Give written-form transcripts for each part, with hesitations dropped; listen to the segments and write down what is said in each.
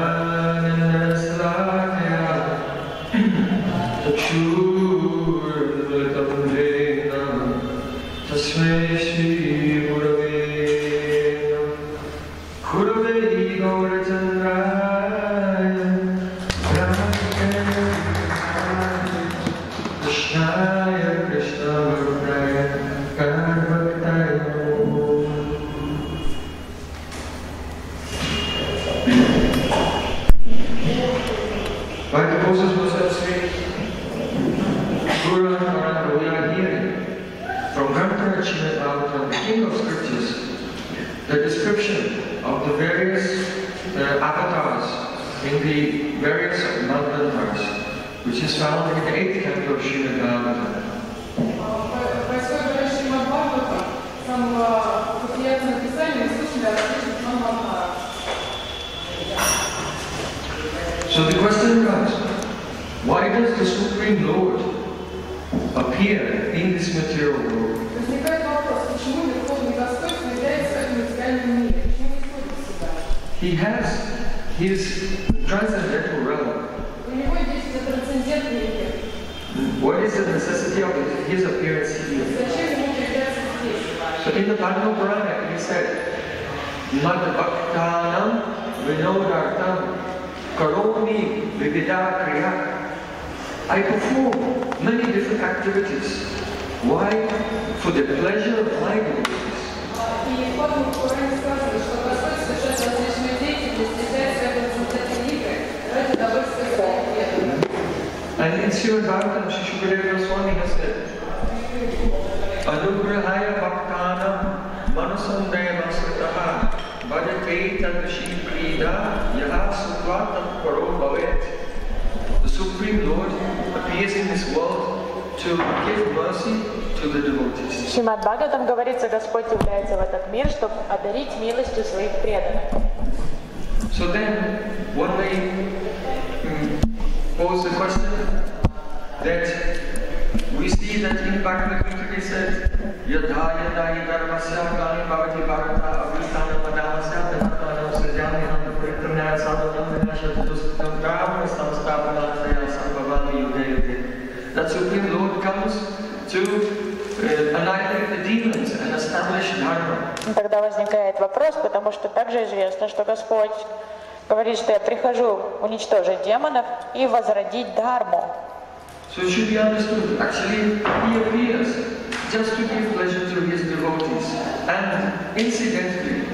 So the question comes, why does the Supreme Lord appear in this material world? He has his transcendental realm. What is the necessity of his appearance here? So in the Padma Purana he said, Mad Bhaktanam Vinodartam Karomi Vividha Kriya. I perform many different activities. Why? For the pleasure of my devotees. And in Srimad Bhagavatam, Shri Shukadeva Goswami has said, Anugrahaya Bhaktanam Manasandaya Masrataha Bhajate Tadashi Krida Yaha Sukvatam Paro Bhavet. The Supreme Lord appears in this world to give mercy to the devotees. В Шримад Бхагаватам говорится, Господь является в этот мир, чтобы одарить милостью своих преданных. So then, one may pose the question that we see that in Bhagavad Gita it said, Yadha yadha yadharmasya gani bhavati bharata avritana madamasya dhanatana sajani ham pritramaya sadhanam vinashatutustam dharma samstapanataya sambhavami yuga yuga. That Supreme Lord comes to annihilate the demons and establish dharma. Тогда возникает вопрос, потому что также известно, что Господь говорит, что я прихожу уничтожить демонов и возродить дхарму. So it should be understood. Actually, he appears just to give pleasure to his devotees. And incidentally,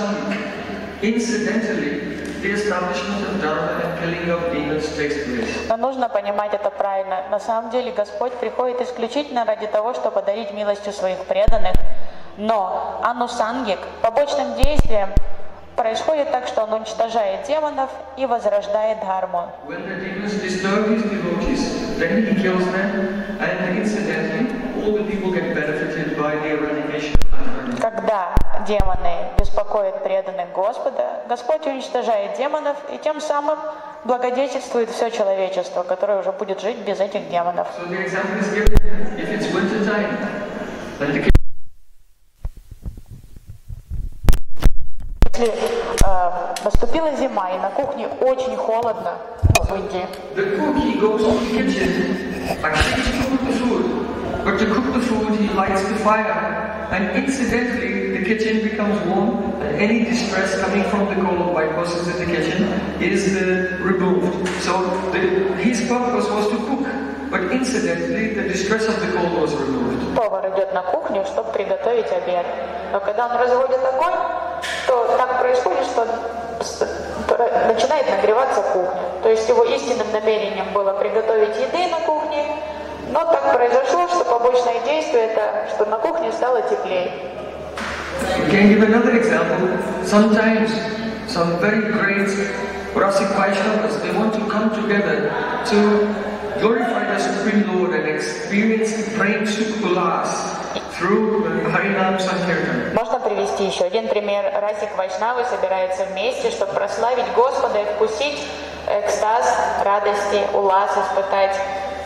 the establishment of dharma and killing of demons takes place. Но нужно понимать это правильно. На самом деле Господь приходит исключительно ради того, чтобы подарить милостью своих преданных. Но анусангик, побочным действием, происходит так, что он уничтожает демонов и возрождает дхарму. Когда демоны беспокоят преданных Господа, Господь уничтожает демонов и тем самым благодетельствует все человечество, которое уже будет жить без этих демонов. Если наступила зима и на кухне очень холодно, в Индии, but to cook the food, he lights the fire, and incidentally, the kitchen becomes warm, and any distress coming from the cold by persons in the kitchen is removed. So his purpose was to cook, but incidentally, the distress of the cold was removed. Повар идет на кухню, чтобы приготовить обед. Но когда он разводит огонь, то так происходит, что начинает нагреваться кухня. То есть его истинным намерением было приготовить еды на кухне, но так произошло, что побочное действие это, что на кухне стало теплее. We can give another example. Sometimes some very great Rasik Vaishnavas, they want to come together to glorify the Supreme Lord and experience the Prem Sukh Ulas through Harinam Sankirtan. Можно привести еще один пример. Расик Вайшнавы собираются вместе, чтобы прославить Господа и вкусить экстаз радости, улас испытать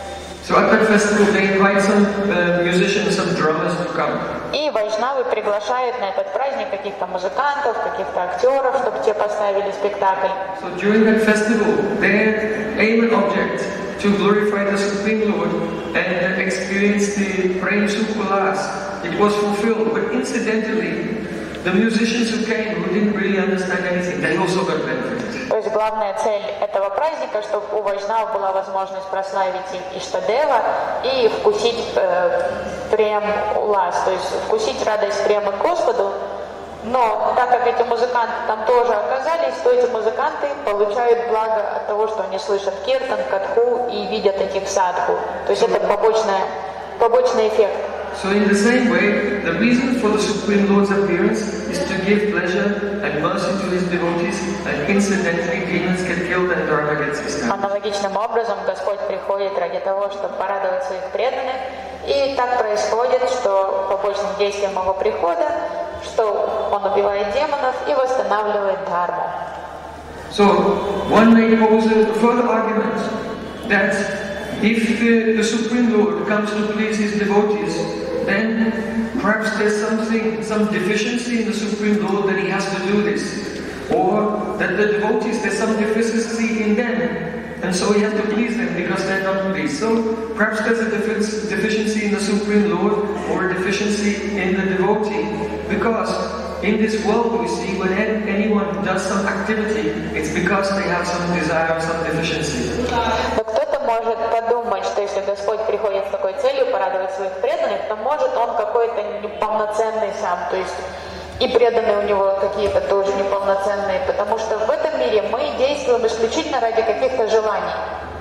So at that festival they invite some musicians, some drummers to come. И вайшнавы приглашают на этот праздник каких-то музыкантов, каких-то актеров, чтобы те поставили спектакль. So during that festival, their aim and object to glorify the Supreme Lord and experience the Prem Sukulas, it was fulfilled. But incidentally, the musicians who came, who didn't really understand anything, they also got benefit. То есть главная цель этого праздника, чтобы у вайшнав была возможность прославить Иштадева и вкусить прем-улас, то есть вкусить радость према к Господу. Но так как эти музыканты там тоже оказались, то эти музыканты получают благо от того, что они слышат киртан, катху и видят этих садху. То есть это побочный эффект. So in the same way, the reason for the Supreme Lord's appearance is to give pleasure and mercy to his devotees, and incidentally demons get killed and dharma gets established. Аналогичным образом Господь приходит ради того, чтобы порадовать своих преданных, и так происходит, что побочным действием его прихода, что он убивает демонов и восстанавливает дхарму. So one may pose a further argument that if the Supreme Lord comes to please his devotees, then perhaps there's some deficiency in the Supreme Lord that he has to do this. Or that the devotees, there's some deficiency in them, and so he has to please them because they're not pleased. So perhaps there's a deficiency in the Supreme Lord or a deficiency in the devotee. Because in this world we see when anyone does some activity, it's because they have some desire or some deficiency. Может подумать, что если Господь приходит с такой целью порадовать своих преданных, то может он какой-то неполноценный сам, то есть и преданные у него какие-то тоже неполноценные, потому что в этом мире мы действуем исключительно ради каких-то желаний.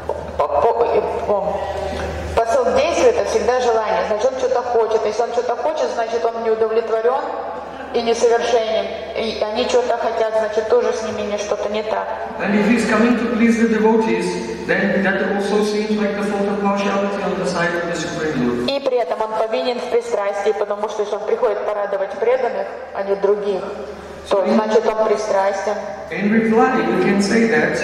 Посыл действия — это всегда желание, значит он что-то хочет, если он что-то хочет, значит он не удовлетворен и несовершенен, и они что-то хотят, значит тоже с ними что-то не так. And if he's coming to please the devotees, then that also seems like the fault of partiality on the side of the Supreme Lord. И при этом он повинен в пристрастии, потому что если он приходит порадовать преданных, а не других, то значит он пристрастен. In reply, we can say that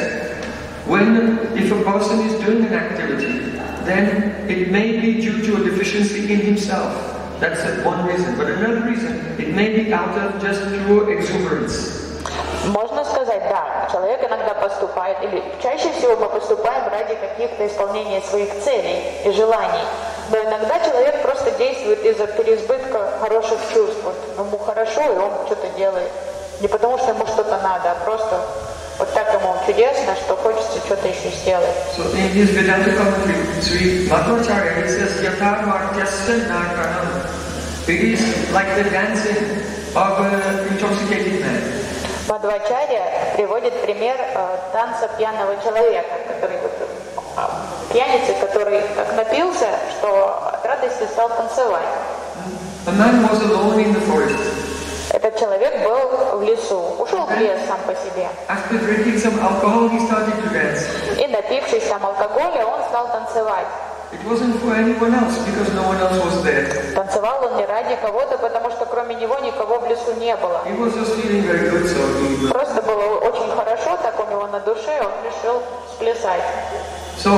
if a person is doing an activity, then it may be due to a deficiency in himself. That's one reason. But another reason, it may be out of just pure exuberance. Можно сказать, да, человек иногда поступает, или чаще всего мы поступаем ради каких-то исполнения своих целей и желаний. Но иногда человек просто действует из-за переизбытка хороших чувств. Вот ему хорошо, и он что-то делает. Не потому что ему что-то надо, а просто вот так ему чудесно, что хочется что-то еще сделать. So in his Vedanta commentary, Sri Madhvacharya, he says, Yatha Martyasya Nakanam. It is like the dancing of an intoxicated man. Мадхвачарья приводит пример танца пьяного человека, который пьяница, который так напился, что от радости стал танцевать. A man was alone in the forest. Этот человек был в лесу, ушел в лес сам по себе. After drinking some alcohol, he started to dance. И напившись там алкоголя, он стал танцевать. It wasn't for anyone else because no one else was there. Танцевал он не ради кого-то, потому что кроме него никого в лесу не было. He was just feeling very good, so he... Просто было очень хорошо, так у него на душе, он решил сплясать. So,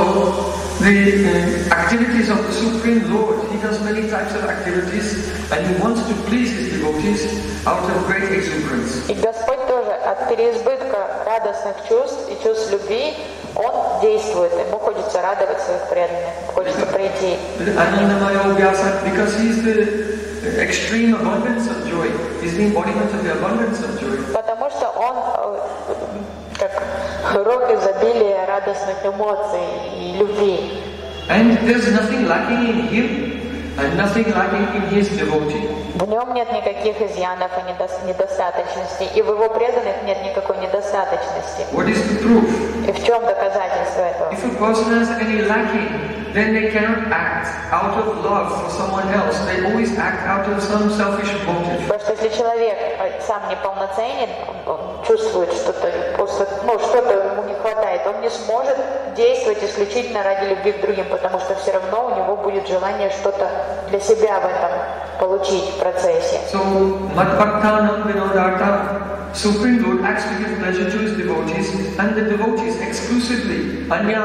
the activities of the Supreme Lord, he does many types of activities, and he wants to please his devotees out of great exuberance. И Господь тоже от переизбытка радостных чувств и чувств любви, он действует, ему хочется радовать своих преданных, хочется прийти. Because he's the extreme abundance of joy, he's the embodiment of the abundance of joy. Потому что он как рок изобилия радостных эмоций и любви. And there's nothing lacking in him and nothing lacking in his devotee. В нем нет никаких изъянов и недостаточностей, и в его преданных нет никакой недостаточности. What is the proof? И в чем доказательство этого? If a person has any lacking, then they cannot act out of love for someone else. They always act out of some selfish motive. Потому что если человек сам неполноценен, он чувствует что-то, что-то ему не хватает, он не сможет действовать исключительно ради любви к другим, потому что все равно у него будет желание что-то для себя в этом получить в процессе. So, Madbhaktanam Vinodartam, Supreme Lord acts to give pleasure to his devotees, and the devotees exclusively.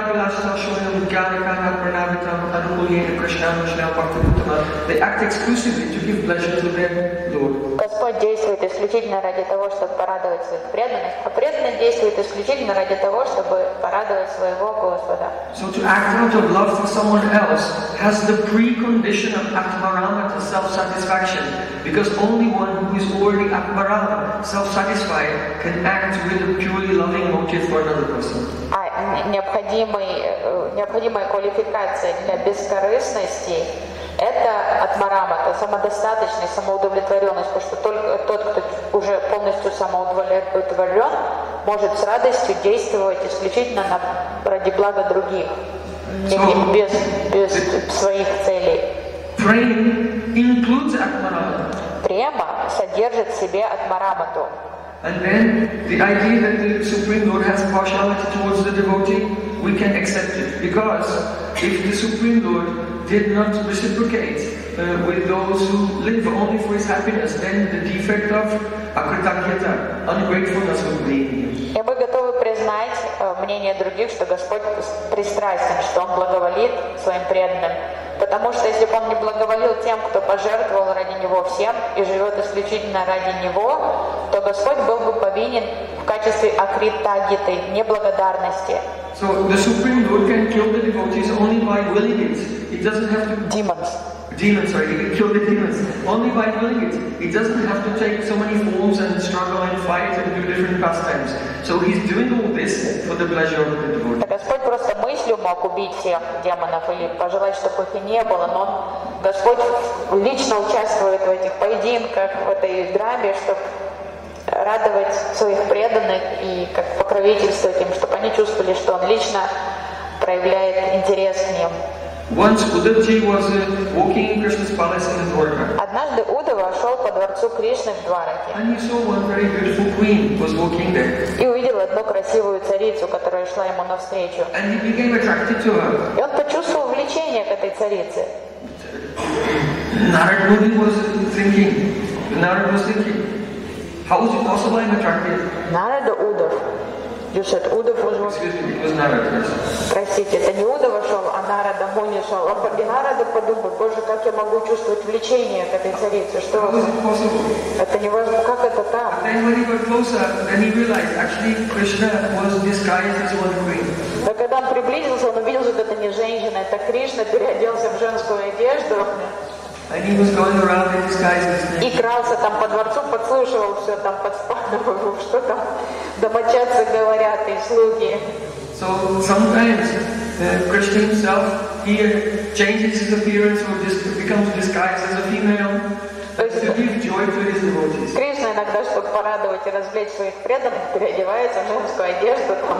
They act exclusively to give pleasure to their Lord. Господь действует исключительно ради того, чтобы порадовать своих преданных, а преданные действуют исключительно ради того, чтобы порадовать своего Господа. So to act out of love for someone else has the precondition of atmaramata, self-satisfaction, because only one who is already atmarama, self-satisfied, can act with a purely loving motive for another person. Необходимая квалификация для бескорыстности — это атмарамата, самодостаточность, самоудовлетворенность, потому что только тот, кто уже полностью самоудовлетворен, может с радостью действовать исключительно ради блага других, без своих целей. Према содержит в себе атмарамату. And then the idea that the Supreme Lord has partiality towards the devotee, we can accept it. Because if the Supreme Lord did not reciprocate with those who live only for his happiness, then the defect of akritagyata, ungratefulness, would be in him. И мы готовы признать мнение других, что Господь пристрастен, что Он благоволит своим преданным. Потому что если бы Он не благоволил тем, кто пожертвовал ради Него всем и живет исключительно ради Него, то Господь был бы повинен в качестве акритагиты, неблагодарности. So the Supreme Lord can kill the devotees only by willing it. It doesn't have to... Demons, sorry, he can kill the demons only by willing it. He doesn't have to take so many forms and struggle and fight and do different pastimes. So he's doing all this for the pleasure of the devotee. Господь просто мыслью мог убить всех демонов или пожелать, чтобы их и не было, но Господь лично участвует в этих поединках, в этой драме, чтобы радовать своих преданных и как покровительствовать им, чтобы они чувствовали, что Он лично проявляет интерес к ним. Once Uddhavji was walking in Krishna's palace in Dwarka. Однажды Уддава шел по дворцу Кришны в Двараке. And he saw one very beautiful queen was walking there. И увидел одну красивую царицу, которая шла ему навстречу. And he became attracted to her. И он почувствовал влечение к этой царице. Narad Muni was thinking, how is it possible I'm attracted? Нарада Уддав. You said Уддав was walking. Excuse me, it was Narad, yes. Простите, это не Уддава шел, а Нарада Муни шел. И Нарада подумал, боже, как я могу чувствовать влечение к этой царице, что How is it possible? это невозможно, как это так? Then when he got closer, then he realized actually Krishna was disguised as one queen. Но когда он приблизился, он увидел, что это не женщина, это Кришна переоделся в женскую одежду. And he was going around in disguise as И крался там по дворцу, подслушивал все там, подспадывал, что там домочадцы говорят и слуги. So sometimes Krishna himself, he changes his appearance or becomes disguised as a female to give joy to his devotees. Кришна иногда, чтобы порадовать и развлечь своих преданных, переодевается в женскую одежду там,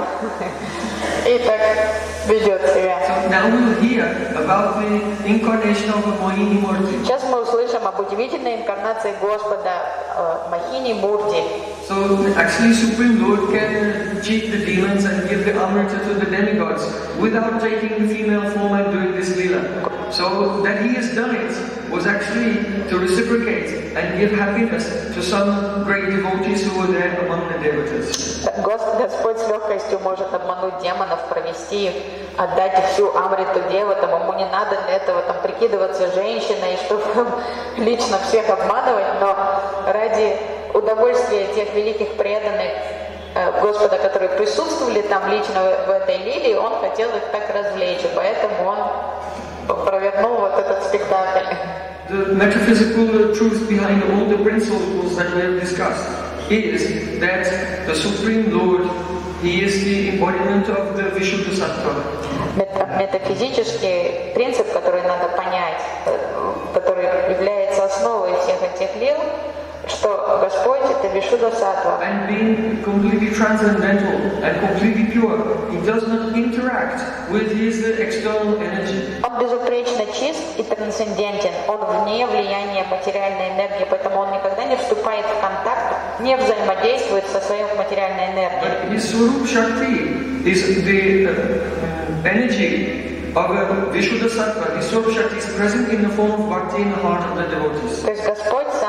и так ведет себя. So now we will hear about the incarnation of Mohini Murti. Сейчас мы услышим об удивительной инкарнации Господа Мохини Мурти. So actually Supreme Lord can cheat the demons and give the amrita to the demigods without taking the female form and doing this lila. So that he has done it was actually to reciprocate and give happiness to some great devotees who were there among the devotees. Господь с легкостью может обмануть демонов, провести их, отдать всю амриту деватам. Ему не надо для этого там прикидываться женщиной, чтобы лично всех обманывать, но ради удовольствия тех великих преданных Господа, которые присутствовали там лично в этой лилии, он хотел их так развлечь, и поэтому он провернул вот этот спектакль. The metaphysical truth behind all the principles that we have discussed is that the Supreme Lord, He is the embodiment of the Vishuddha Sattva. Метафизический принцип, который надо понять, который является основой всех этих лил, что Господь — это Вишудда Саттва. And being completely transcendental and completely pure, He does not interact with His external energy. Он безупречно чист и трансцендентен. Он вне влияния материальной энергии, поэтому он никогда не вступает в контакт, не взаимодействует со своей материальной энергией. His Swarup Shakti is the energy of Vishuddha Sattva. His Swarup Shakti is present in the form of bhakti in the heart of the devotees. То есть Господь сам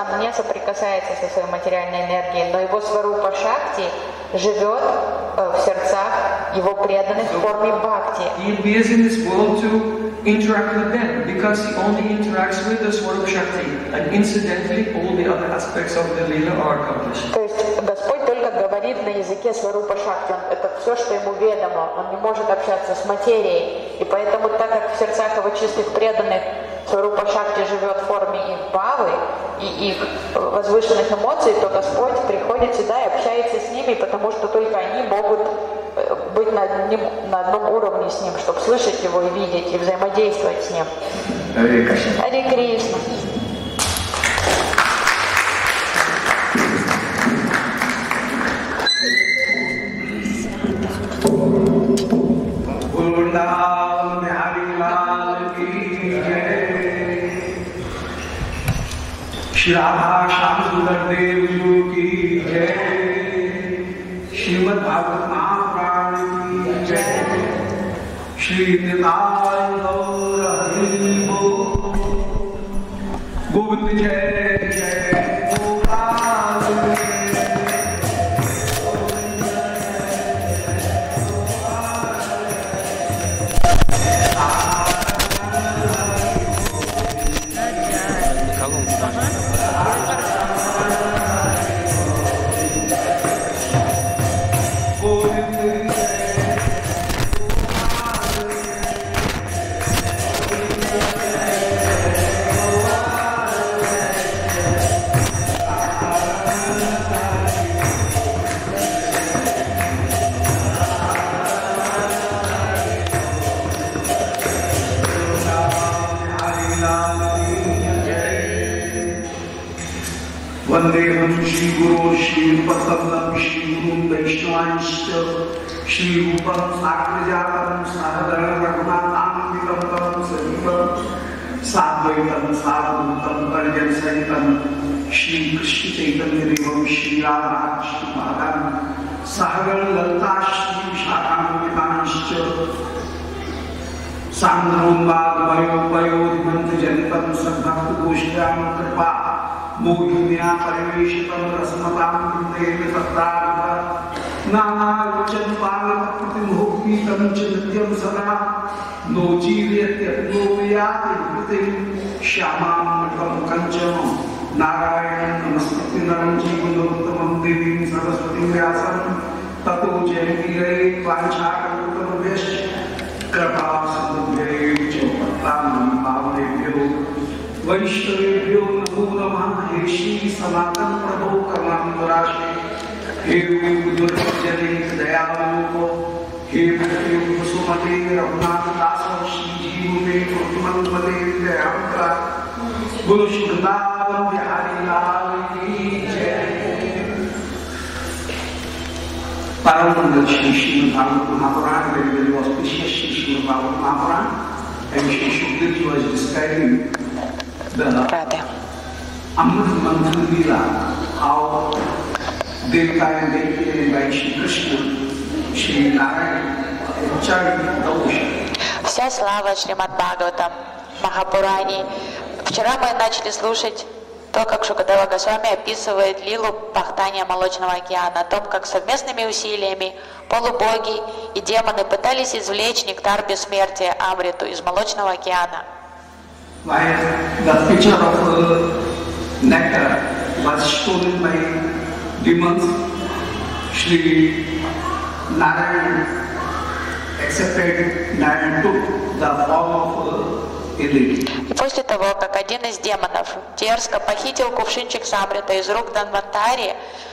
сам не соприкасается со своей материальной энергией, но его сварупа Шакти живет в сердцах его преданных в форме бхакти. He appears in this world to interact with them because he only interacts with the Swarup Shakti, and incidentally all the other aspects of the Leela are accomplished. То есть Господь только говорит на языке Сварупа Шакти, это все, что ему ведомо, он не может общаться с материей, и поэтому, так как в сердцах его чистых преданных Сварупа Шакти живет в форме их бхавы и их возвышенных эмоций, то Господь приходит сюда и общается с ними, потому что только они могут быть на одном уровне с ним, чтобы слышать его и видеть, и взаимодействовать с ним. Харе Кришна. Харе Кришна. Shri Radha Shyam सुंदर देव जी की जय, श्रीमद् भागवत महापुराण की जय, श्री निताय गौर हरि बोल, गोविंद जय जय गोपाल वंदेहं श्री गुरु श्रीपदकमलं श्री गुरुं वैष्णवांश्च श्री रूपं साग्रजातं सहगण रघुनाथान्वितं तं सजीवं साद्वैतं सावधूतं परिजन सहितं श्री कृष्ण चैतन्य देवं श्री राधा कृष्ण पादान् सहगण ललिता श्री विशाखान्वितांश्च सांद्रोन्मादमयोपयोधिमन्त्रजनितं सद्भक्तगोष्ठ्यां कृपा मोहिन्या परिवेशितं रसमतां वृन्देन तत्रार्थ नानारुचं पालकप्रतिमोहितं च नित्यं सदा नोचीर्यत्यत्नो याति विभूतिं श्यामां नटं कञ्चन नारायणं नमस्कृत्य नरं चैव नरोत्तमं देवीं सरस्वतीं व्यासं ततो जयमुदीरये वाञ्छाकल्पतरुभ्यश्च कृपा सिन्धुभ्यैव च पतितानां पावनेभ्यो वैष्णवेभ्यो नमो नमः। हे श्री सनातन प्रभो करुणाम्बराशे, हे गुरुजने दयावलोको, हे सुमते रघुनाथ दास श्रीजीव में प्रतिमंगले दयावंता, गुरु शुभदावन बिहारी लाल की जय। परम मंगल Shri Shrimad Bhagavat Mahapuran, very very auspicious Srimad Bhagavad Mahapuran, and Shri Shukdev was describing the Amrit Manthan Leela, how Devta and Devi by Shri Krishna, Shri Narayana, enjoyed the ocean. Вся слава Шримад Бхагаватам, Махапурани. Вчера мы начали слушать то, как Шукадева Госвами описывает лилу пахтания Молочного океана, о том, как совместными усилиями полубоги и демоны пытались извлечь нектар бессмертия Амриту из Молочного океана. The picture of nectar was stolen by demons. Shri Narayana accepted and took the form of a lady. И после того, как один из демонов дерзко похитил кувшинчик с Амрита из рук Данвантари,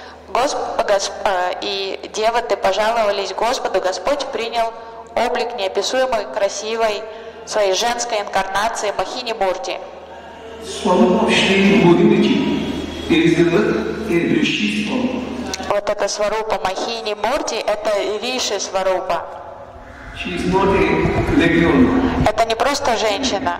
и деваты пожаловались Господу, Господь принял облик неописуемой красивой своей женской инкарнации Махини Мурти. Вот эта сварупа Махини Мурти, это Риши сварупа. Это не просто женщина.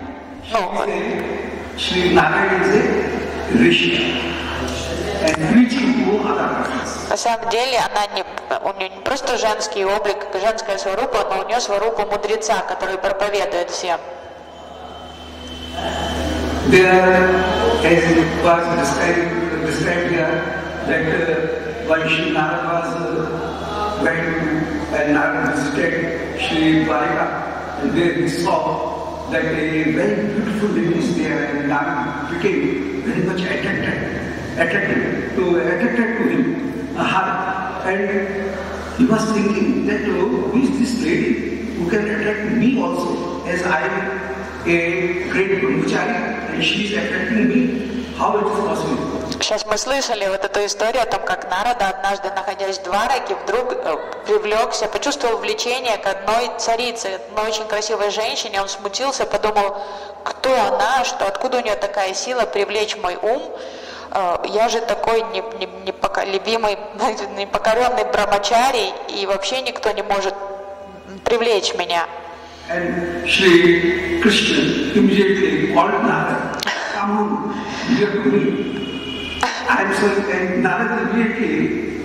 На самом деле у нее не просто женский облик, женская сварупа, но у нее сварупа мудреца, который проповедует всем. as it was described here, that when Shri Narada was going to, and Narada visited Shri Dwarika, and there he saw that a very beautiful lady is there, and Narada became very much attracted to him, and he was thinking that who is this lady who can attract me also, as I am a great brahmachari, and she is attracting me. How it is possible? Сейчас мы слышали вот эту историю о том, как Нарада, однажды, находясь в Двараке, вдруг привлекся, почувствовал влечение к одной царице, одной очень красивой женщине. Он смутился, подумал, кто она, что откуда у нее такая сила привлечь мой ум. Я же такой непоколебимый, непокоренный брамачари, и вообще никто не может привлечь меня. And Shri Krishna immediately called Narada, come on, you have to me. I'm sorry, and Narada immediately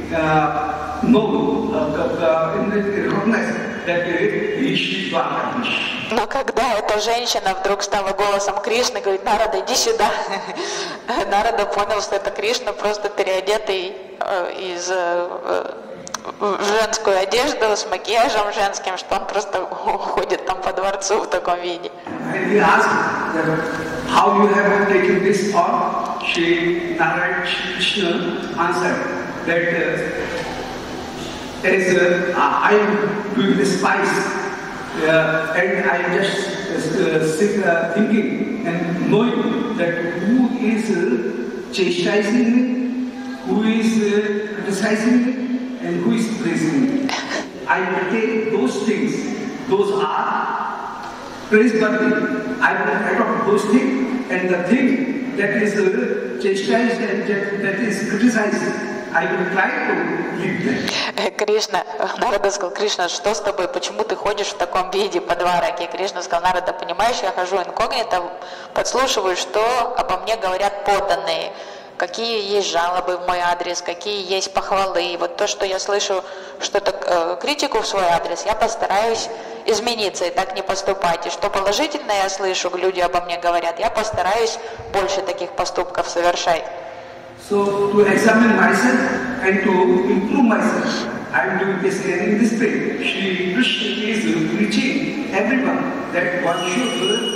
recognized that he is Shri Dwarkadhish. Но когда эта женщина вдруг стала голосом Кришны, говорит, Нарада, иди сюда. Нарада понял, что это Кришна, просто переодетый из женскую одежду, с макияжем женским, что он просто ходит там по дворцу в таком виде. And he asked how you have taken this form. Shri Narada Krishna answered that as I am doing the spice, and I am just thinking and knowing that who is chastising me, who is criticizing me, and who is praising me. I will take those things, those are praiseworthy. I will adopt those things, and the thing that is chastised and that is criticized, I will try to leave them. Кришна, Нарада сказал, Кришна, что с тобой, почему ты ходишь в таком виде по Двараке? Кришна сказал, Нарада, понимаешь, я хожу инкогнито, подслушиваю, что обо мне говорят подданные, какие есть жалобы в мой адрес, какие есть похвалы. И вот то, что я слышу что-то, критику в свой адрес, я постараюсь измениться и так не поступать. И что положительно я слышу, люди обо мне говорят, я постараюсь больше таких поступков совершать. So to examine myself and to improve myself, I am doing this in this way. Shri Krishna is preaching everyone that one should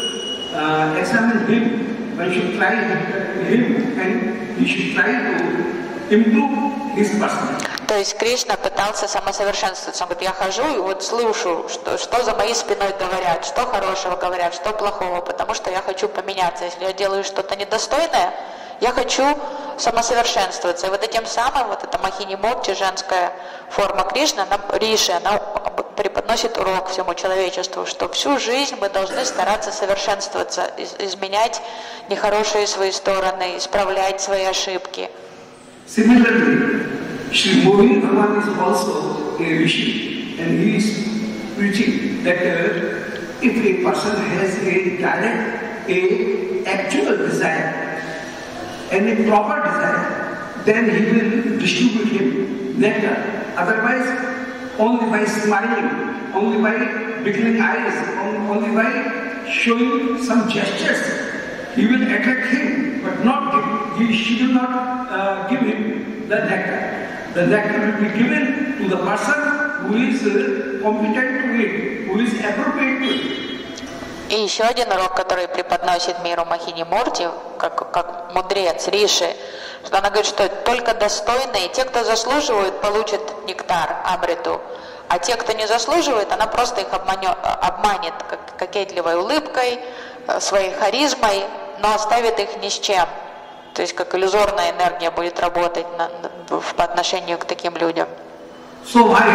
examine him, one should try him, and he should try to improve his personality. То есть Кришна пытался самосовершенствоваться. Он говорит, я хожу и вот слушаю, что за моей спиной говорят, что хорошего говорят, что плохого, потому что я хочу поменяться. Если я делаю что-то недостойное, я хочу самосовершенствоваться. И вот этим самым, вот эта Махини-Мурти, женская форма Кришны, она, Риши, она преподносит урок всему человечеству, что всю жизнь мы должны стараться совершенствоваться, изменять нехорошие свои стороны, исправлять свои ошибки. Similarly, Shri Mohini Bhagavan is also a Rishi, and he is preaching that if a person has a direct, a actual desire, and a proper desire, then he will distribute him nectar. Otherwise, only by smiling, only by beetling eyes, only by showing some gestures, he will attract him, but not give. She will not give him the nectar. The nectar will be given to the person who is competent to it, who is appropriate to it. И еще один урок, который преподносит миру Махини-Мурти, как мудрец Риши, что она говорит, что только достойные, те, кто заслуживают, получат нектар, амриту, а те, кто не заслуживает, она просто их обманет кокетливой улыбкой, своей харизмой, но оставит их ни с чем. То есть как иллюзорная энергия будет работать по отношению к таким людям. So why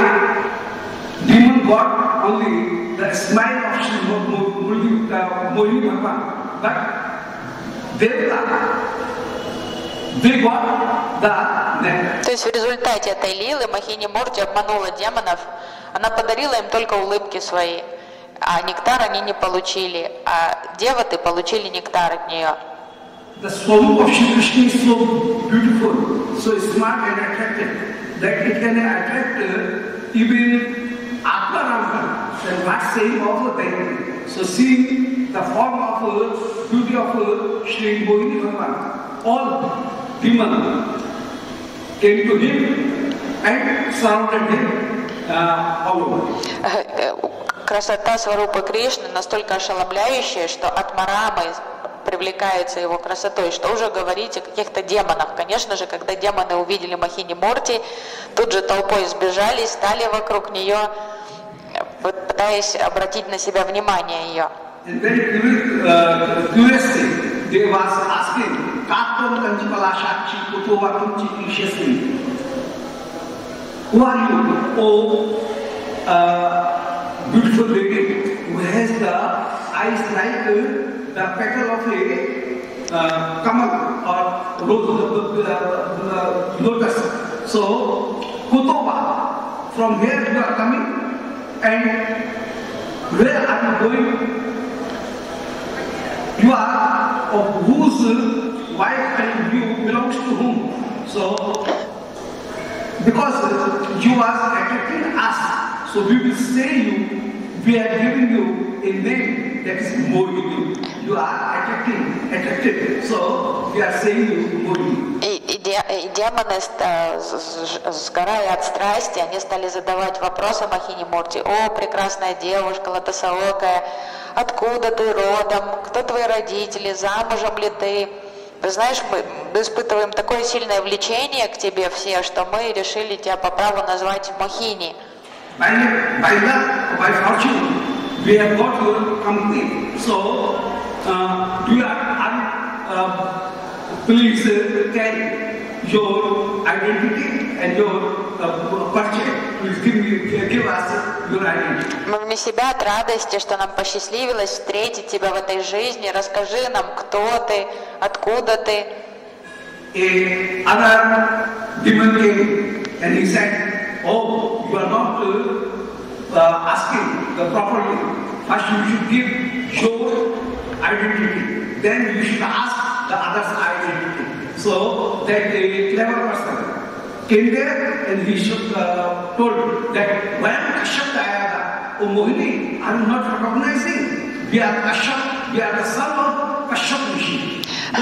demon got only the smile of Shri Mohini Bhagavan, but they got the nectar. То есть в результате этой лилы Махини-Мурти обманула демонов, она подарила им только улыбки свои, а нектар они не получили, а деваты получили нектар от нее. The Swamp of Shri Krishna is so beautiful, so smart and attractive, that it can attract even Atma-Ramana, and what saying of the Devati. So seeing the form of beauty of Shri Mohini Bhagavan, all demons came to him and surrounded him all over. Красота Сварупы Кришны настолько ошеломляющая, что Атмарамы привлекаются его красотой. Что уже говорить о каких-то демонах. Конечно же, когда демоны увидели Мохини Мурти, тут же толпой сбежались, стали вокруг нее, пытаясь обратить на себя внимание ее. Beautiful lady who has the eyes like the petal of a kamal or lotus. So, Kutoba, from here you are coming, and where are you going? You are of whose wife and you belongs to whom? So, because you are attracting us, so we will say we are giving you a name that is Mohini. You are attracted. So we are saying you Mohini. И демоны, сгорая от страсти, они стали задавать вопросы Мохини Мурти. О, прекрасная девушка, лотосоокая, откуда ты родом, кто твои родители, замужем ли ты? Вы знаешь, мы испытываем такое сильное влечение к тебе все, что мы решили тебя по праву назвать Мохини. By fortune, we have got your company. So, please carry your identity and your purchase. Please give us your identity. Мы вне себя от радости, что нам посчастливилось встретить тебя в этой жизни. Расскажи нам, кто ты, откуда ты. Another demon came and he said, oh, you are not asking properly. First you should give your identity. Then you should ask the other's identity. So that a clever person came there and he should told that when Kashyap Dayada, O Mohini, are you not recognizing? We are Kashyap, we are the son of Kashyap Rishi.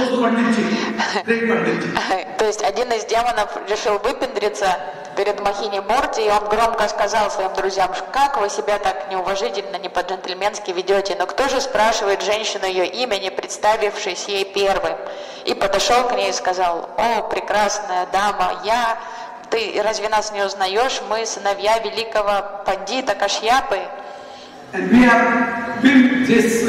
То есть один из демонов решил выпендриться перед Мохини Мурти, и он громко сказал своим друзьям, как вы себя так неуважительно, не по-джентльменски ведете, но кто же спрашивает женщину ее имя, не представившись ей первым? И подошел к ней и сказал, о, прекрасная дама, ты разве нас не узнаешь? Мы сыновья великого пандита Кашьяпы. And we have built this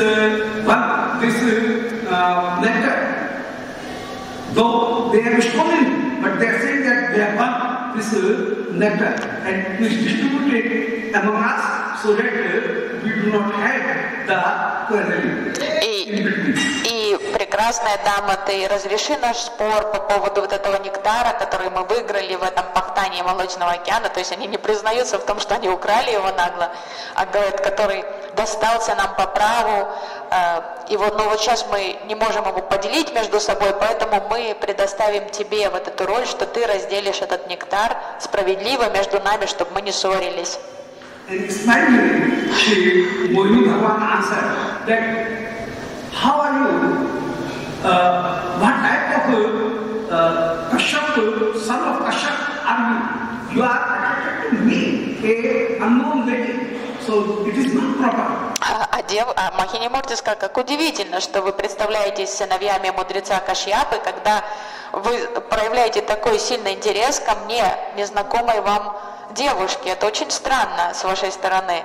nectar. Though they have stolen, but they are saying that they have won this nectar and we distribute it among us so that we do not have the quarrel. И прекрасная дама, ты разреши наш спор по поводу вот этого нектара, который мы выиграли в этом пахтании Молочного океана. То есть они не признаются в том, что они украли его нагло, а говорят, который достался нам по праву. И вот сейчас мы не можем его поделить между собой, поэтому мы предоставим тебе вот эту роль, что ты разделишь этот нектар справедливо между нами, чтобы мы не ссорились. And smiling, Mohini Bhagavan answered that, how are you? What type of Kashyap, son of Kashyap are you? You are attracted to me, a unknown lady. So it is not proper. Мохини Мурти сказал, как удивительно, что вы представляетесь сыновьями мудреца Кашьяпы, когда вы проявляете такой сильный интерес ко мне, незнакомой вам девушке. Это очень странно с вашей стороны.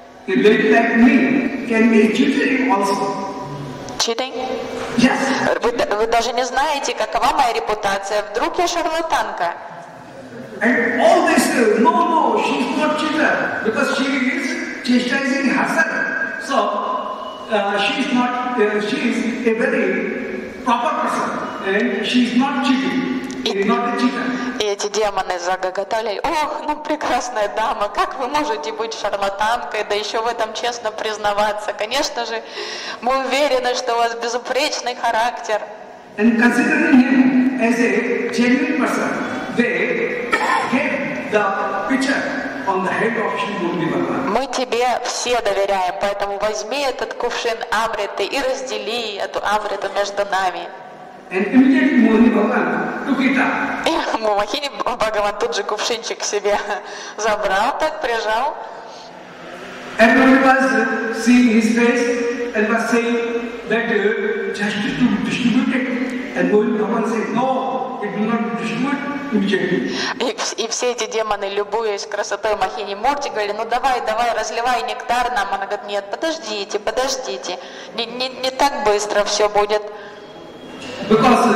Cheating? Yes. Вы даже не знаете, какова моя репутация. Вдруг я шарлатанка? And all this, no, she is not cheater because she is chastising herself. So she is a very proper person and she is not cheating. She is not a cheater. И эти демоны загоготали. Ох, ну прекрасная дама, как вы можете быть шарлатанкой, да еще в этом честно признаваться? Конечно же, мы уверены, что у вас безупречный характер. And considering him as a genuine person, they gave the picture on the head of Shri Murti Bhagavan. Мы тебе все доверяем, поэтому возьми этот кувшин Амриты и раздели эту Амриту между нами. And immediately Mohini Bhagavan took it up. И Махини Бхагаван тут же кувшинчик себе забрал, так прижал. Everyone was seeing his face and was saying that just to distribute it. And Mohini Bhagavan said, no, it will not be distributed immediately. И все эти демоны, любуясь красотой Махини Мурти, говорили, ну давай, разливай нектар нам. Она говорит, нет, подождите, не так быстро все будет. Because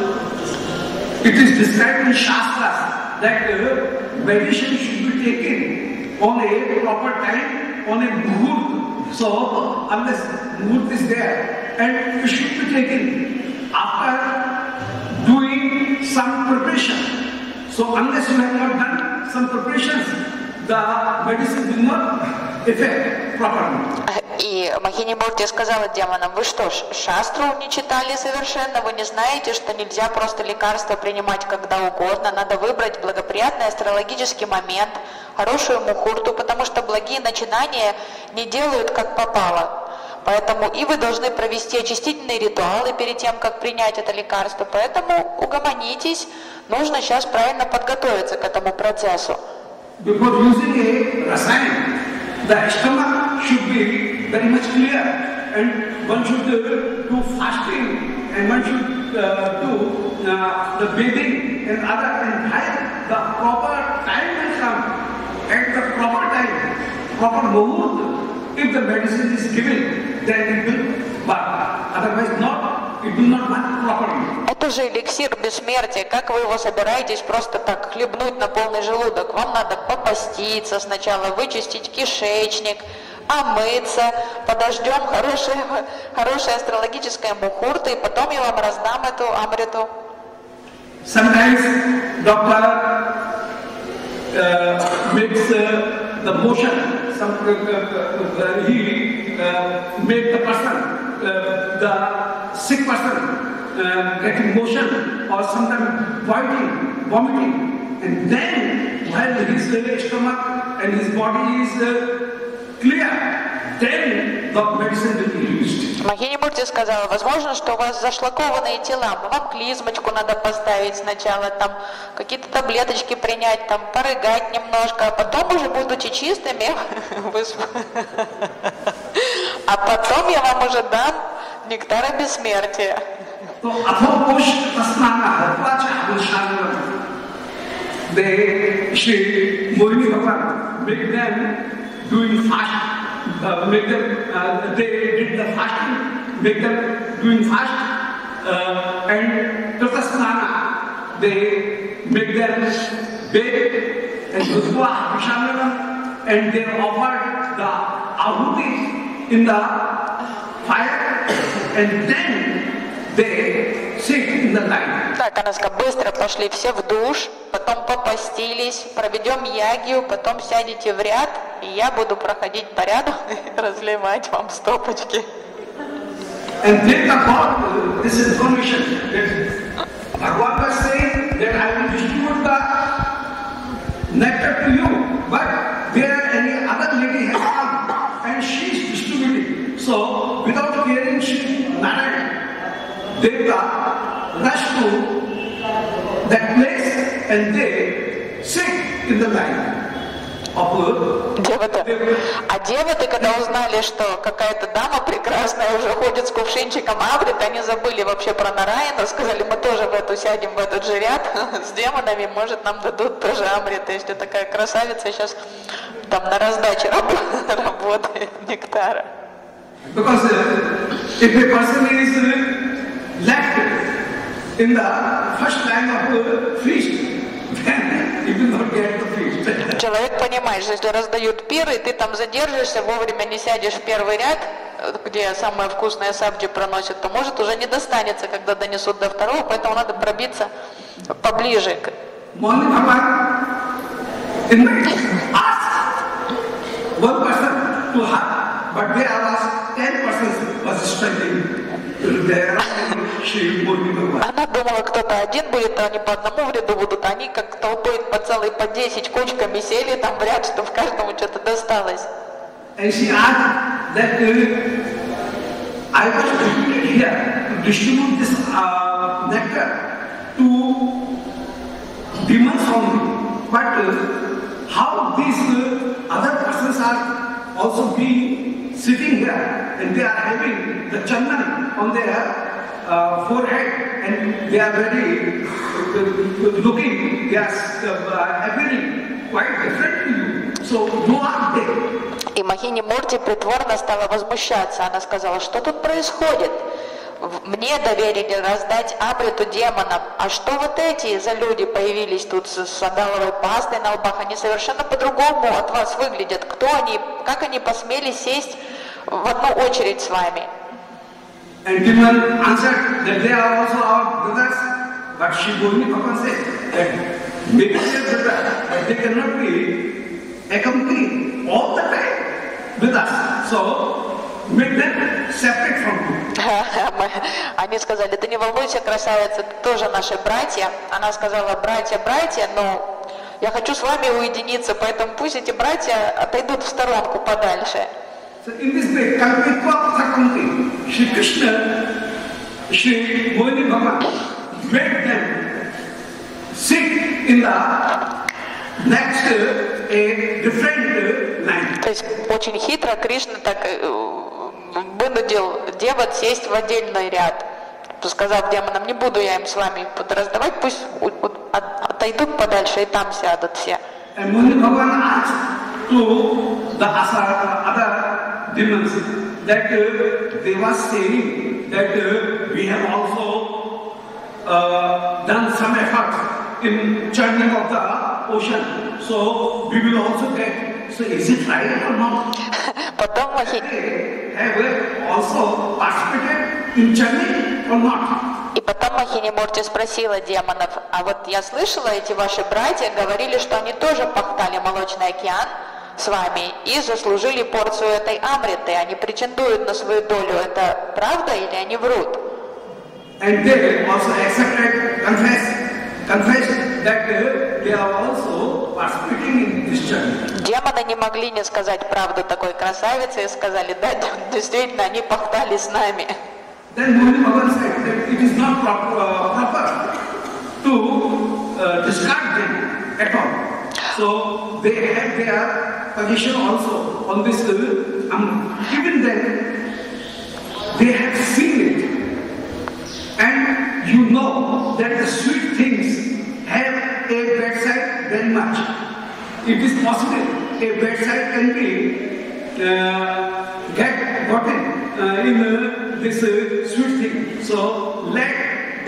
it is described in Shastras that medicine should be taken on a proper time, on a muhurt. So, unless muhurt is there, and it should be taken after doing some preparation. So, unless you have not done some preparations, the medicine will not effect properly. И Махини Мурти сказала демонам, вы что ж, шастру не читали совершенно, вы не знаете, что нельзя просто лекарства принимать когда угодно, надо выбрать благоприятный астрологический момент, хорошую мухурту, потому что благие начинания не делают как попало. Поэтому и вы должны провести очистительные ритуалы перед тем, как принять это лекарство. Поэтому угомонитесь, нужно сейчас правильно подготовиться к этому процессу. Before using a rasayan, the stomach should be very much clear, and one should do fasting, and one should do the bathing and other, and the proper time will come. At the proper time, proper muhurt, if the medicine is given, then it will work. Otherwise not, it will not work properly. Это же эликсир бессмертия. Как вы его собираетесь просто так хлебнуть на полный желудок? Вам надо попаститься сначала, вычистить кишечник, омыться, подождем хорошее астрологическое мухурта, и потом я вам раздам эту амриту. Sometimes doctor makes the motion. He makes the person, the sick person, getting motion or sometimes vomiting, and then while his stomach and his body is clear, then the medicine will be used. Махини Мурти сказала, возможно, что у вас зашлакованные тела, вам клизмочку надо поставить сначала, там какие-то таблеточки принять, там порыгать немножко, а потом уже будучи чистыми, а потом я вам уже дам нектар бессмертия. Shri Mohini Bhagavan make them doing fast. Make them, they did the fasting, make them doing fast, and Pratasnana, they make them bathe and Duswa Vishamana, and they offer the ahuti in the fire, and then they sit in the light. Так, она сказала, быстро пошли все в душ, потом попастились, проведем ягью, потом сядете в ряд, и я буду проходить по ряду и разливать вам стопочки. And then the God, this information that Bhagavan was saying that I will distribute the nectar to you, but there any other lady has come and she is distributing. So without hearing Shri Narayan, Devta rush to that place and they sit in the line. Деваты, когда узнали, что какая-то дама прекрасная уже ходит с кувшинчиком амрит, они забыли вообще про Нараяна, сказали, мы тоже сядем в этот же ряд с демонами, может нам дадут тоже амрит, если такая красавица сейчас там на раздаче работает нектара. Because if a person is left in the first line of feast, then he will not get the feast. Человек понимает, что если раздают пир, и ты там задержишься, вовремя не сядешь в первый ряд, где самое вкусное сабджи проносят, то может уже не достанется, когда донесут до второго, поэтому надо пробиться поближе. Mohini Bhagavan asked one person to hug, but there was 10 persons was standing there. Она думала, кто-то один будет, а они по одному в ряду будут, они как толпой по целой, по 10 кучками сели там в ряд, чтобы каждому что-то досталось. And she asked that I was here to distribute this nectar, demons only. But how these other persons are also being sitting here and they are having the chandan on their forehead and they are very looking, they are appearing quite different to you. So who are they? И Махини Мурти притворно стала возмущаться. Она сказала, что тут происходит? Мне доверили раздать Амриту демонам, а что вот эти за люди появились тут с сандаловой пастой на лбах? Они совершенно по-другому от вас выглядят. Кто они? Как они посмели сесть в одну очередь с вами? And demon answered that they are also our brothers, but she only said that maybe they are brothers, but they cannot be accompanied all the time with us. So make them separate from you. Они сказали, да не волнуйся, красавица, это тоже наши братья. Она сказала, братья, но я хочу с вами уединиться, поэтому пусть эти братья отойдут в сторонку подальше. So in this way, Kalpitva Sakanti, Shri Krishna, Shri Mohini Bhagavan made them sit in the next a different line. То есть очень хитро Кришна так вынудил девот сесть в отдельный ряд, сказав демонам, не буду я им с вами раздавать, пусть отойдут подальше и там сядут все. And Mohini Bhagavan asked to the other demons that they were saying that we have also done some effort in churning of the ocean, so we will also get. So is it right or not? Потом Махини... Have also participated in churning or not? И потом Махини Мурти спросила демонов, а вот я слышала, эти ваши братья говорили, что они тоже пахтали молочный океан с вами и заслужили порцию этой Амриты, они претендуют на свою долю, это правда или они врут? And they also accepted, confessed that they are also participating in this journey. Демоны не могли не сказать правду такой красавице и сказали, да, действительно, они пахтали с нами. Then Mohini Bhagavan said that it is not proper to discard them at all. So they have their position also on this. Even then, they have seen it. And you know that the sweet things have a bad side very much. It is possible a bad side can be gotten in this sweet thing. So let the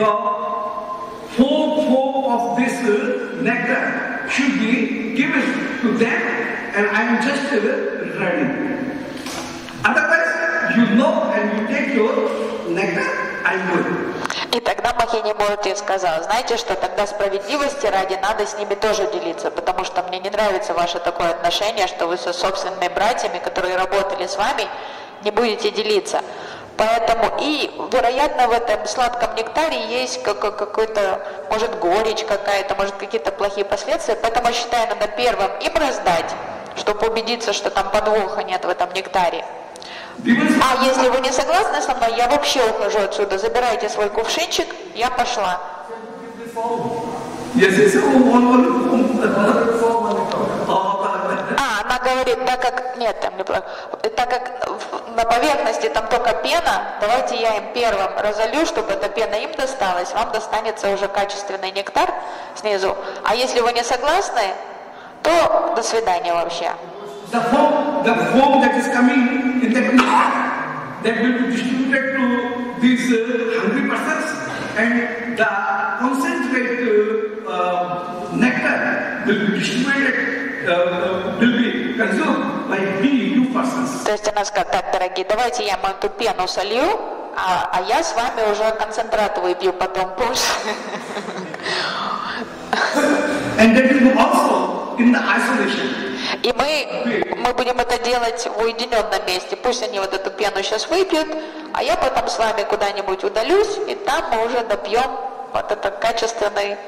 whole of this nectar should be given to them, and I am just ready. Otherwise, you know and you take your nectar, I will. И тогда Махини Мурти сказал, знаете что, тогда справедливости ради надо с ними тоже делиться, потому что мне не нравится ваше такое отношение, что вы со собственными братьями, которые работали с вами, не будете делиться. Поэтому и, вероятно, в этом сладком нектаре есть какой-то, может, горечь какая-то, может, какие-то плохие последствия, поэтому, считаю, надо первым им раздать, чтобы убедиться, что там подвоха нет в этом нектаре. А если вы не согласны со мной, я вообще ухожу отсюда. Забирайте свой кувшинчик, я пошла. Она говорит, так как на поверхности там только пена, давайте я им первым разолью, чтобы эта пена им досталась, вам достанется уже качественный нектар снизу. А если вы не согласны, то до свидания вообще. The foam that is coming in the nectar, that will be distributed to these hungry persons, and the concentrate nectar will be distributed, will be consumed by you persons. То есть она сказала, так, дорогие, давайте я вам эту пену солью, а я с вами уже концентрат выпью потом позже. And that will be also in the isolation. И мы будем это делать в уединенном месте. Пусть они вот эту пену сейчас выпьют, а я потом с вами куда-нибудь удалюсь, и там мы уже допьем вот этот качественный...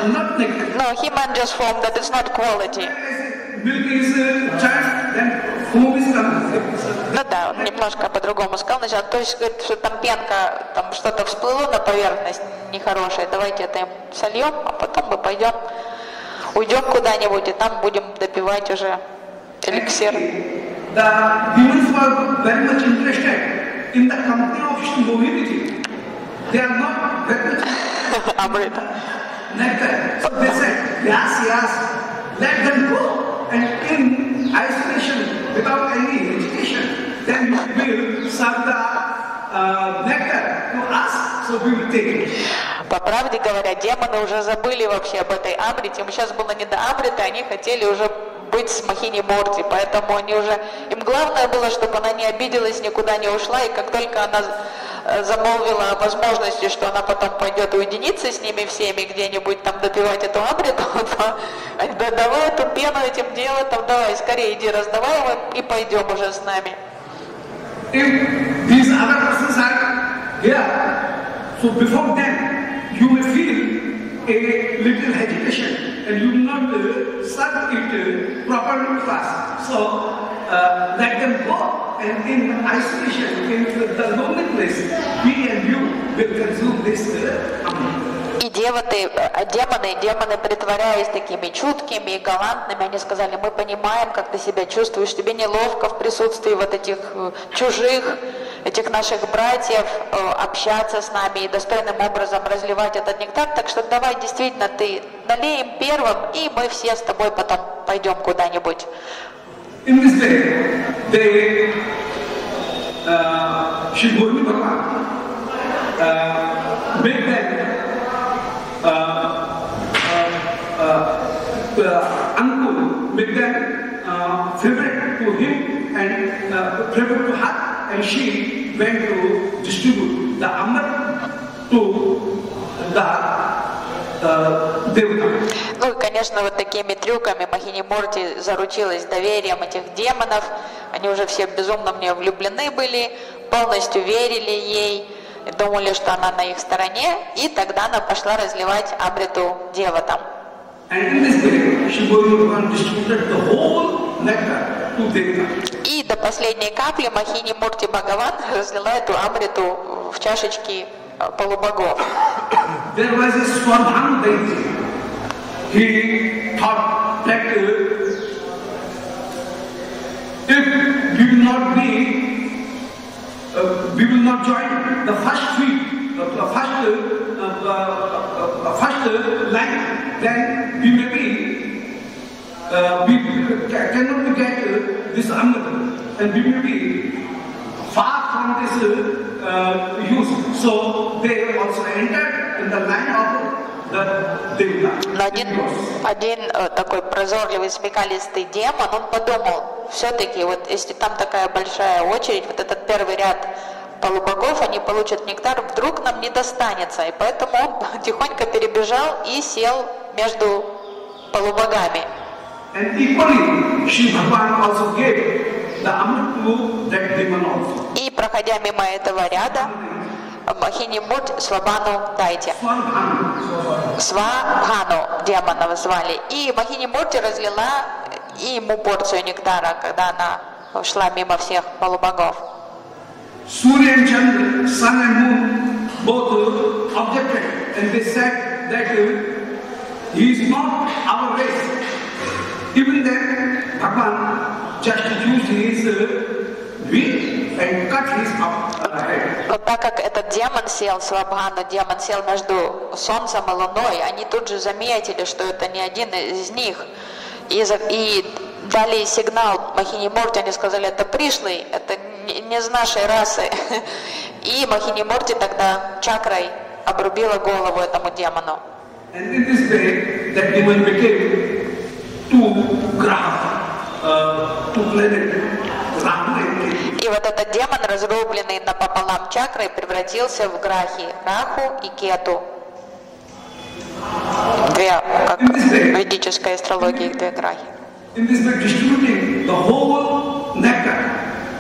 No, he meant just form, that it's not quality. Milk is charged, then Ну да, он немножко по-другому сказал. Значит, то есть, говорит, что там пенка, там что-то всплыло на поверхность нехорошее, давайте это им сольем, а потом мы пойдем, уйдем куда-нибудь, и там будем допивать уже эликсир. The humans were very much interested in the company of Mohini. They are not very much Амрита. nectar. So they said, yes, let them go. And in isolation, without any education, then you will serve the nectar to us, so we will take it. По правде говоря, демоны уже забыли вообще об этой Амрите. Им сейчас было не до Амриты, они хотели уже быть с Махини Морти, поэтому они уже... Им главное было, чтобы она не обиделась, никуда не ушла, и как только она замолвила о возможности, что она потом пойдет уединиться с ними всеми, где-нибудь там допивать эту Амриту, то давай эту пену этим делать, там, давай, скорее иди раздавай его и пойдем уже с нами. If these other persons are here, so before them, you will feel a little hesitation and you will not serve it properly to us. So let them go, and in isolation, in the lonely place, we and you will consume this Amrit. И демоны, притворяясь такими чуткими и галантными, они сказали, мы понимаем, как ты себя чувствуешь, тебе неловко в присутствии вот этих чужих, этих наших братьев, общаться с нами и достойным образом разливать этот нектар, так что давай действительно ты налей им первым, и мы все с тобой потом пойдем куда-нибудь. In this way, they, Shri Mohini Bhagavan, made them uncle, made them favorite to him and favorite to her, and she went to distribute the Amrit to the Devata. Ну и, конечно, вот такими трюками Махини Морти заручилась доверием этих демонов. Они уже все безумно в нее влюблены были, полностью верили ей, думали, что она на их стороне, и тогда она пошла разливать Амриту деватам. И до последней капли Махини Мурти Бхагаван разлила эту Амриту в чашечки полубогов. There was a Swabhan deity. He thought that if we will not join the first tree, first line, then we may be, we cannot get this Amrit, and we may be far from this use. So they also entered in the line of the Devata. Но один такой прозорливый, смекалистый демон, он подумал, все-таки вот если там такая большая очередь, вот этот первый ряд полубогов, они получат нектар, вдруг нам не достанется. И поэтому он тихонько перебежал и сел между полубогами. And equally, Shri Bhagavan also gave the Amrit to that demon also. И проходя мимо этого ряда, Махини Мурти Свабхану дайте. Свабхану демона звали. И Махини Мурти разлила и ему порцию нектара, когда она шла мимо всех полубогов. Surya and Chandra, sun and moon, both objected, and they said that he is not our race. Even then, Bhagavan just used his wing and cut his head. Но так как этот демон сел, Свабхану, демон сел между солнцем и луной, они тут же заметили, что это не один из них. И дали сигнал Махини Мурти, они сказали, это пришлый, это не из нашей расы. И Махини Мурти тогда чакрой обрубила голову этому демону. And in this way, that demon became two graha, two planets, Rahu and Ketu. И вот этот демон, разрубленный напополам чакрой, превратился в грахи, Раху и Кету. Две, как в ведической астрологии, две грахи. In this way, distributing the whole nectar,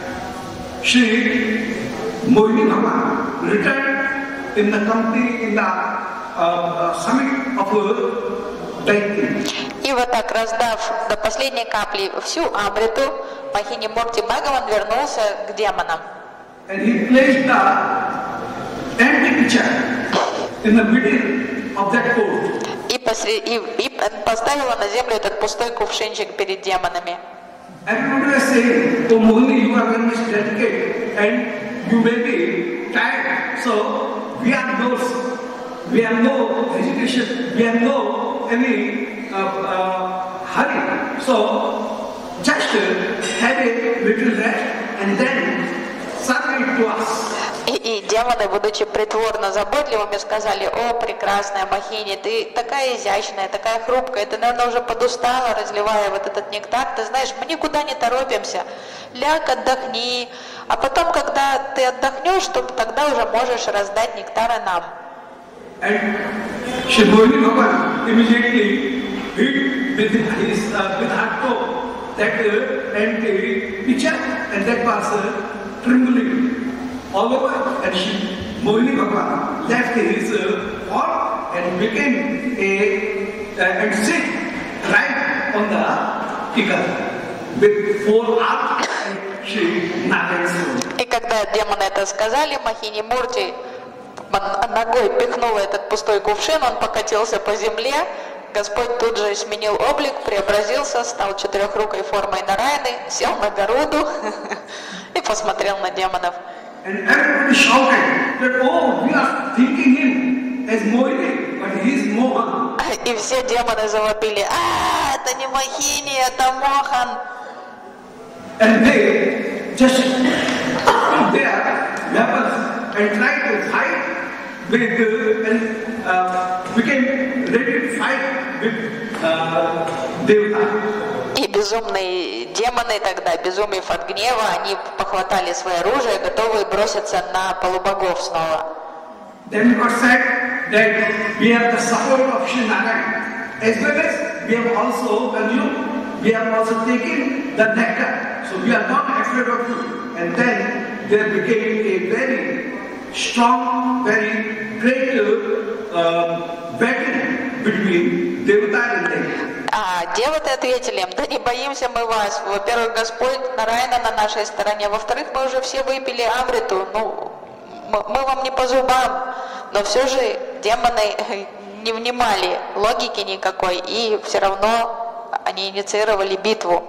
Shri Mohini Bhagavan returned in the company, in the summit of her deity. И вот так, раздав до последней капли всю Амриту, Махини Мурти Бхагаван вернулся к демонам. And he placed the empty pitcher in the middle of that court. И поставила на землю этот пустой кувшинчик перед демонами. Everybody was saying, "Oh Mohini, you are very much dedicated and you may be tired. So we have no hesitation, we have no any hurry. So just have a little rest and then serve it to us." И демоны, будучи притворно заботливыми, сказали: «О, прекрасная Махини, ты такая изящная, такая хрупкая, ты, наверное, уже подустала, разливая вот этот нектар. Ты знаешь, мы никуда не торопимся. Ляг, отдохни, а потом, когда ты отдохнешь, тогда уже можешь раздать нектары нам». And Shri Mohini Bhagavan immediately hit with her toe that empty pitcher, and that was trembling all over, and Mohini Bhagavan left his pot and became and sit right on the ticker with 4 arms and Shri Narayan's. И когда демоны это сказали, Махини Мурти ногой пихнула этот пустой кувшин, он покатился по земле. Господь тут же сменил облик, преобразился, стал четырехрукой формой Нараяны, сел на Гаруду и посмотрел на демонов. And everybody shouted that, "Oh, we are thinking him as Mohini, but he is Mohan." И все демоны завопили: «А, это не Махини, это Мохан!» And they just took their weapons and tried to fight with and became ready to fight with Devata. И безумные демоны тогда, безумев от гнева, они похватали свое оружие, готовые броситься на полубогов снова. Then God said that we have the support of Shri Narayan, as well as we have also consumed, we have also taken the nectar, so we are not afraid of you. And then there became a very strong, very great battle between Devata and them. А деваты ответили им: «Да не боимся мы вас. Во-первых, Господь Нараяна на нашей стороне. Во-вторых, мы уже все выпили амриту. Ну, мы вам не по зубам». Но все же демоны не внимали логики никакой, и все равно они инициировали битву.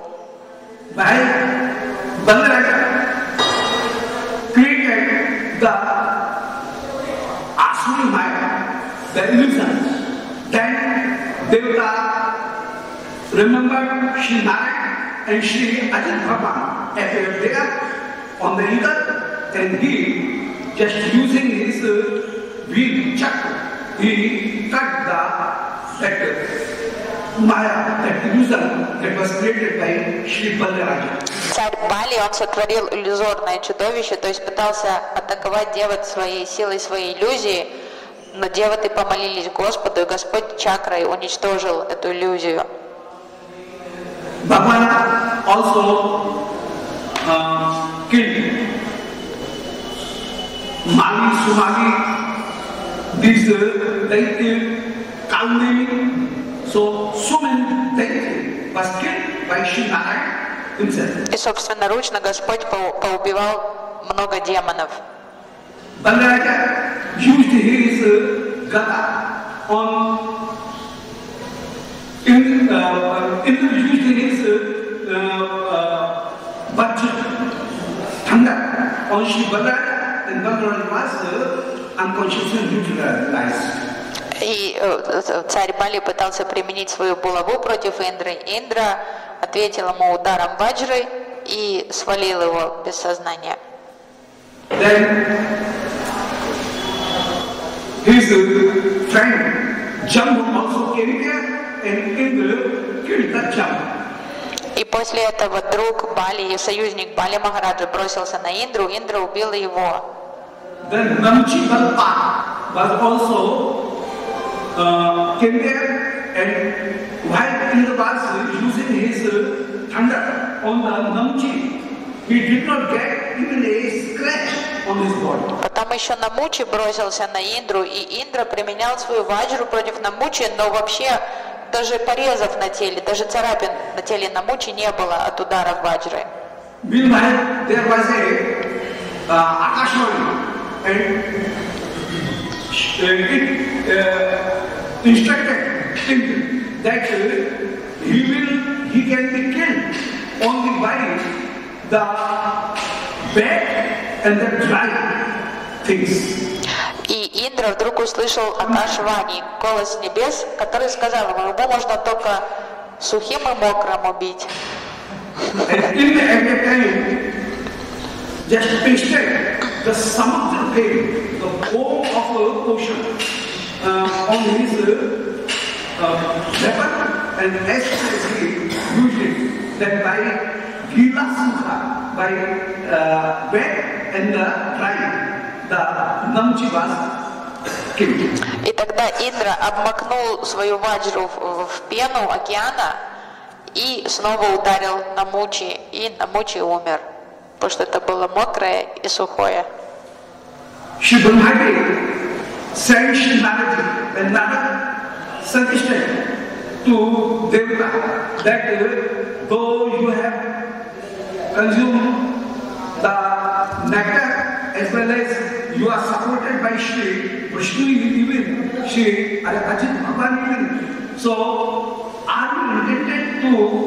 Remember Shri Narayan and Shri Ajit Bhagavan appeared there on the eagle, and he, just using his wheel chakra, he cut that Maya, that illusion that was created by Shri Balaraja. Царь Бали, он сотворил иллюзорное чудовище, то есть пытался атаковать деват своей силой, своей иллюзии, но деваты помолились Господу, и Господь чакрой уничтожил эту иллюзию. Bhagavan also killed Mali, Sumali, these Kaldevi. So many Daiti was killed by Shri Narayan himself. И собственноручно Господь поубивал много демонов. Balaraja used his gada on Indra used his budget thunder on Shri Balaraja, and Balaraja was unconsciously neutralized. И царь Бали пытался применить свою булаву против Индры. Индра ответил ему ударом ваджры и свалил его без сознания. Then his friend Jambu also came there and Indra killed that Jambu. И после этого друг Бали и союзник Бали Махараджа бросился на Индру, Индра убила его. Then Namchi Balpa was also came there, and while Indra was using his thunder on the Namchi, he did not get even a scratch on his body. Потом еще Намучи бросился на Индру, и Индра применял свою ваджру против Намучи, но вообще даже порезов на теле, даже царапин на теле Намучи не было от ударов ваджры. Meanwhile, there was a Akashvani, and it instructed him that he can be killed only by the bad and the dry things. И Индра вдруг услышал Акашвани, голос небес, который сказал ему, его можно только сухим и мокрым убить. And in the time, just pasted the Samudra pain, the whole of the ocean on his weapon, and as he used it, that by Gila Sukha, by wet and dry, the Namchi was killed. И тогда Индра обмакнул свою ваджру в пену океана и снова ударил на Мучи, и на Мучи умер, потому что это было мокрое и сухое. Shivamati sent Narada, and Narada suggested to Devata that though you have consumed the nectar as well as you are supported by Shri Vishnu even, Shri Ajit Bhagavan even, so are you intended to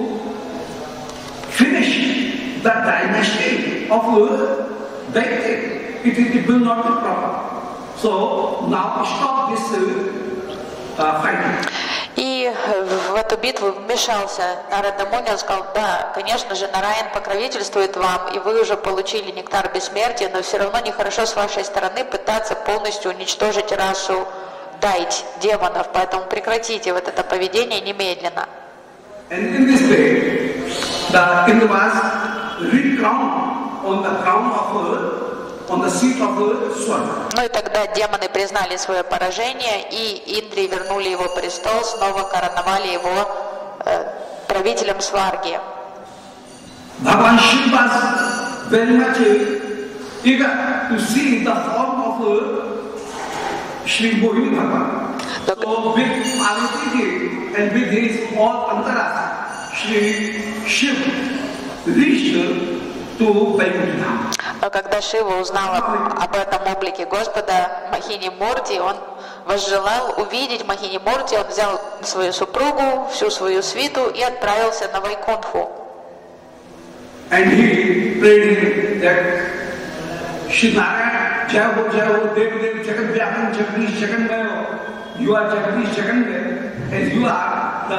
finish the dynasty of Daitya? It will not be proper. So now stop this fighting. И в эту битву вмешался Нарада Муни, он сказал, да, конечно же, Нараян покровительствует вам, и вы уже получили нектар бессмертия, но все равно нехорошо с вашей стороны пытаться полностью уничтожить расу Дайти, демонов, поэтому прекратите вот это поведение немедленно. And in this way, the Indra was recrowned on the crown of on the seat of Swarga. Ну и тогда демоны признали свое поражение, и Индре вернули его престол, снова короновали его правителем Сварги. Bhagavan Shiva was very much eager to see the form of Shri Mohini Bhagavan. So with Parvati and with his all antaras, Shri Shiva reached to Vaikuntha. Но когда Шива узнал об этом облике Господа Махини Мурти, он возжелал увидеть Махини Мурти, он взял свою супругу, всю свою свиту и отправился на Вайкунтху. And he prayed that Shri Narayana, Jaya Dev Dev Jagat Vyapan Jagadish Jagannayo, you are Jagadish Jagannayo, and you are the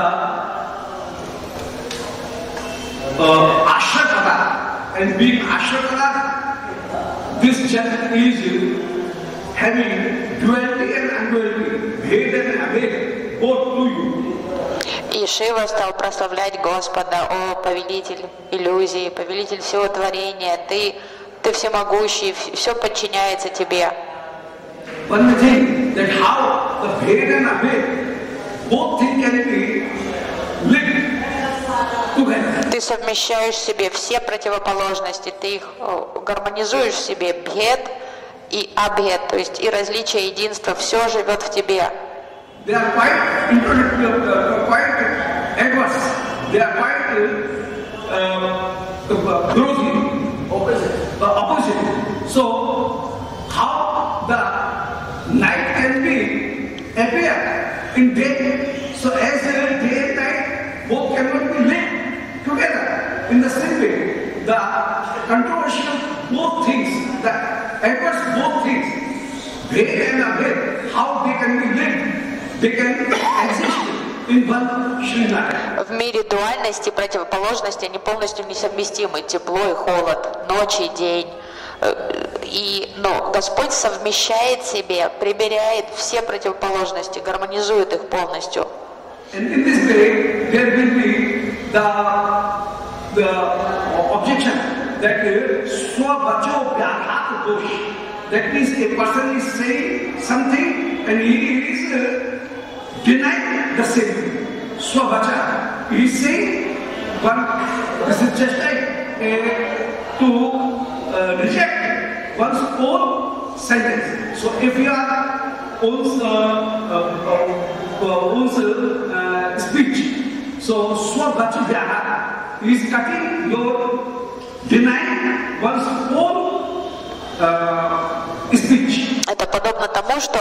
Ashrakata, and being Ashrakata, this Jagat is having duality and unduality, Bhed and Abhed, both to you. И Шива стал прославлять Господа, о повелитель иллюзии, повелитель всего творения, ты всемогущий, все подчиняется тебе. One thing that how the Bhed and Abhed, both things can be linked together. Ты совмещаешь в себе все противоположности, ты их гармонизуешь в себе, бхед и абхед, то есть и различие, и единство, все живет в тебе. They are quite quite adverse. They are quite opposite. So how the night can be appear in day? So as day and night both cannot be linked together in the same way. The controversial both things, the adverse both things, Bhed and Abhed, how they can be linked? They can exist in one Shri Narayana. В мире дуальности противоположности они полностью несовместимы, тепло и холод, ночь и день. Но Господь совмещает в себе, прибирает все противоположности, гармонизует их полностью. And in this way, there will be the objection that swavacho vyaghat dosh. That means a person is saying something and he is denying the same thing. Swavacha. He is saying, but this is just like to reject one's own sentence. So if you are own speech, so swavacha vyaghat is cutting your deny one's own speech. Это подобно тому, что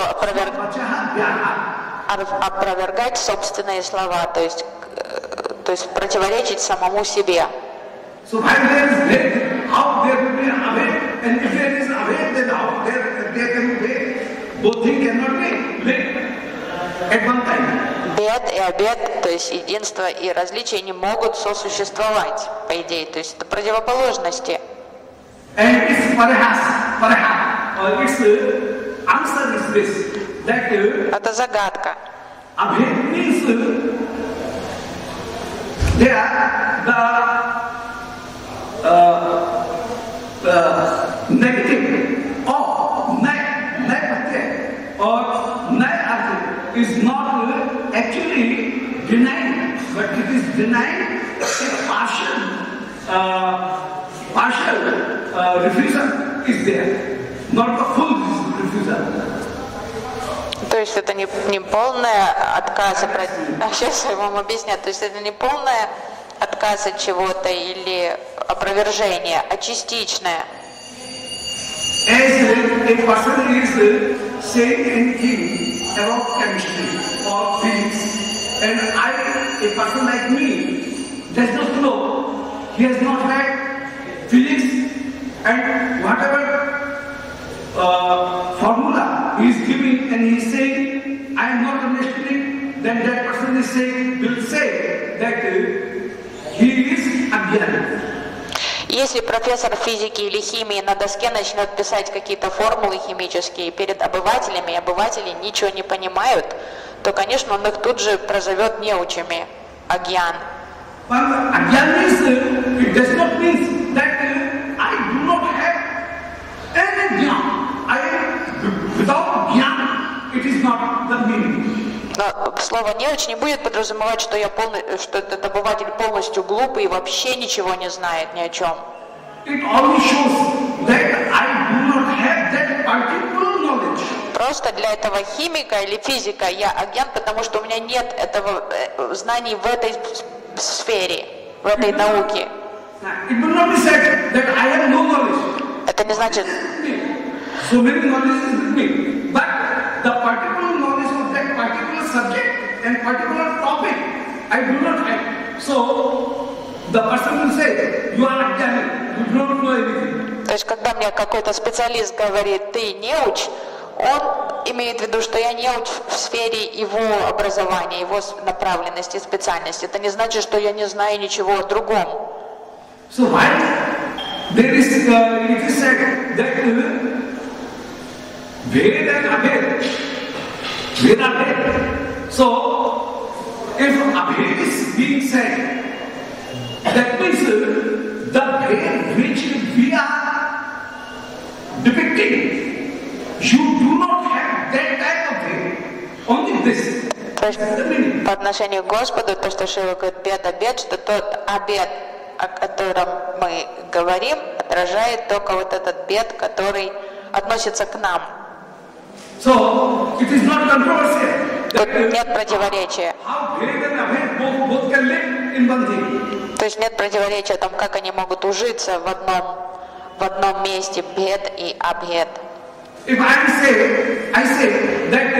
опровергать собственные слова, то есть противоречить самому себе. So while there is death, how there will be awake, and if there is awake, then how there can be wake. Both things cannot be wake at one time. Бед и обед, то есть единство и различие, не могут сосуществовать, по идее, то есть это противоположности. And its perhaps, or its answer is this, that Это загадка. abhed means there the negative or negative or negative is not actually denied, but it is denying a partial refusal is there, not the full refusal. То есть это не полное отказ, сейчас я вам объясню, то есть это не полное отказ от чего-то или опровержение, а частичное. As a person is saying anything about chemistry or physics, and a person like me does not know, he has not had physics, and whatever formula he is giving and he is saying, I am not understanding, then that person is saying, will say that he is Ajnana. Если профессор физики или химии на доске начнет писать какие-то формулы химические перед обывателями, и обыватели ничего не понимают, то, конечно, он их тут же прозовет неучами, агьян. Ajnana is, it does not mean that I do not have any jnana. Without jnana, it is not the meaning. Но слово «неуч» не будет подразумевать, что этот обыватель полностью глупый и вообще ничего не знает ни о чем. It only shows that I do not have that particular knowledge. Просто для этого химика или физика я агент, потому что у меня нет этого знаний в этой сфере, в этой науке. It will not be said that I have no knowledge. Это не значит... So many knowledge is with me, but the particular knowledge of that particular subject and particular topic I do not have. So the person will say, you are Ajnana, you do not know anything. То есть, когда мне какой-то специалист говорит, ты неуч, он имеет в виду, что я неуч в сфере его образования, его направленности, специальности. Это не значит, что я не знаю ничего о другом. So why there is, it is said that Ved and Abhed. Ved Abhed. So, if Abhed is being said, that means the Ved which we are depicting, you do not have that type of Ved, only this. То есть, по отношению к Господу, то, что Шива говорит, бед-обед, что тот обед, о котором мы говорим, отражает только вот этот бед, который относится к нам. So, it is not controversial. Тут нет противоречия. How Ved and Abhed both can live in one thing. То есть нет противоречия о том, как они могут ужиться в одном месте, бед и абхед. If I say that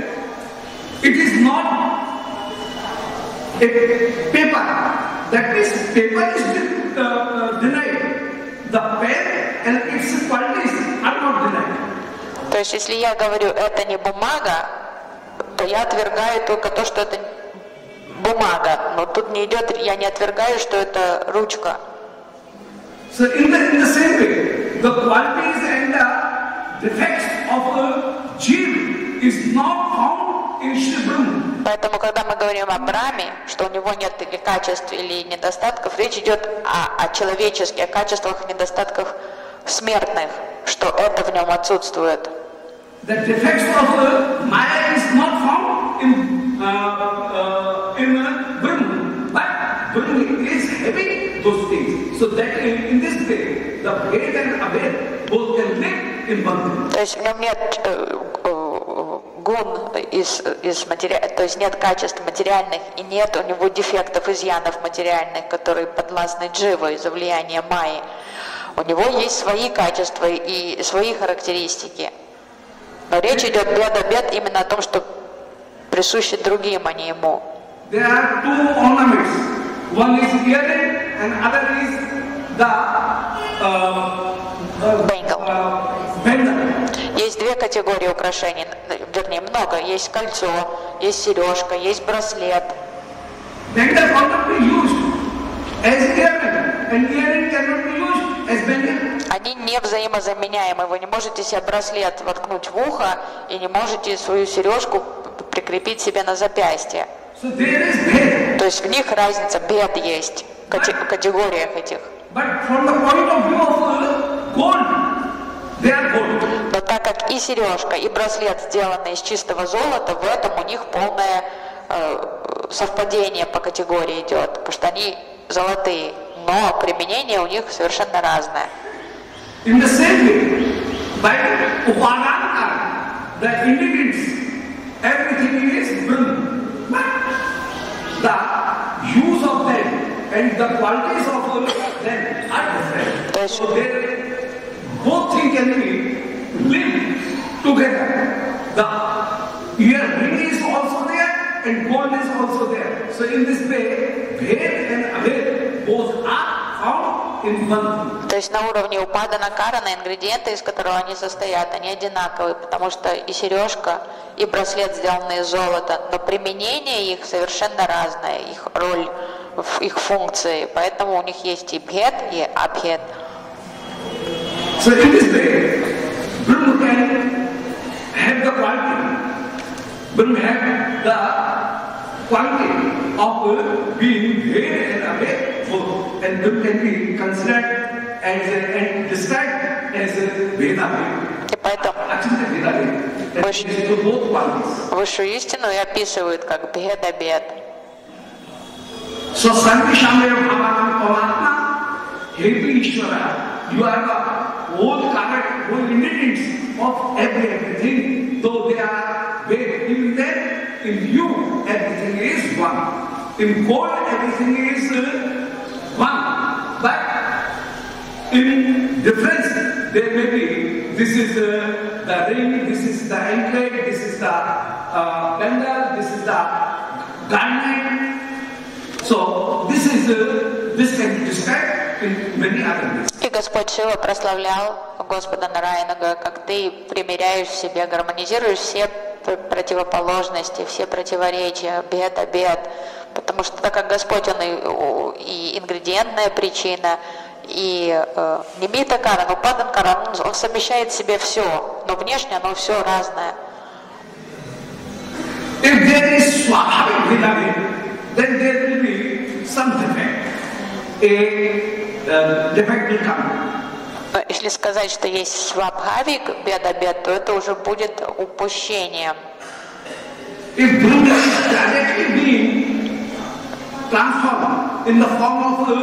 it is not a paper, that means paper is denied. The pen and its qualities are not denied. То есть, если я говорю, это не бумага, то я отвергаю только то, что это бумага. Но тут не идет, я не отвергаю, что это ручка. So in the same way, the qualities and the defects of a Jeev is not found in Shri Brahma. Поэтому, когда мы говорим о Брахме, что у него нет или качеств, или недостатков, речь идет о человеческих, о качествах и недостатках смертных, что это в нем отсутствует. The defects of Maya is not found in Brahma, but Brahma is having those things. So that in this way, the Ved and Abhed both can live in one. То есть в нем нет гун то есть нет качеств материальных и нет у него дефектов, изъянов материальных, которые подвластны дживу из-за влияния майи. У него есть свои качества и свои характеристики. Но речь идет беда-бед именно о том, что присуще другим, а не ему. There are two ornaments. One is earring and other is the bangle. Есть две категории украшений, вернее много. Есть кольцо, есть сережка, есть браслет. Bangle cannot be used as earring, and earring cannot be used as bangle. Они не взаимозаменяемы. Вы не можете себе браслет воткнуть в ухо и не можете свою сережку прикрепить себе на запястье. So there is bhed. То есть в них разница, бед есть в категориях этих. But from the point of view of gold, they are gold. Но так как и сережка, и браслет сделаны из чистого золота, в этом у них полное совпадение по категории идет, потому что они золотые, но применение у них совершенно разное. In the same way, by Upadana, the ingredients, everything is Brahma. But the use of them and the qualities of them are different. So both things can be linked together. The earring is also there and gold is also there. So in this way, Bhed and Abhed both are found in one. То есть на уровне упадана карана, ингредиенты, из которого они состоят, они одинаковые, потому что и сережка, и браслет сделаны из золота, но применение их совершенно разное, их роль, их функции, поэтому у них есть и бхед, и абхед. So in this way, Brahma can have the quality. Brahma have the quality of being bhed and abhed both, and Brahma can be considered as and described as Veda-bhed. И поэтому высшую истину и описывают как бхед-абхед. So Sarveshamaya Bhavanam Pamatma, Hepi Ishvara, you are the whole current, whole ingredients of everything, though they are bhed. Even then, in you, everything is one. In gold, everything is one. But in difference, there may be, this is the ring, this is the anklet, this is the bangle, this is the garment. So this can be described in many other ways. И Господь Шива прославлял Господа Нараяна, как ты примиряешь в себе, гармонизируешь все противоположности, все противоречия, бед-обед. Потому что так как Господь, Он и ингредиентная причина, и Нимита Каран, Упадан Каран, Он совмещает в себе все, но внешне оно все разное. If there is Swabhavik Vedavik, then there will be some defect. A defect will come. Если сказать, что есть свабхавик, бед-обед, то это уже будет упущением. If Brahma is directly being transformed in the form of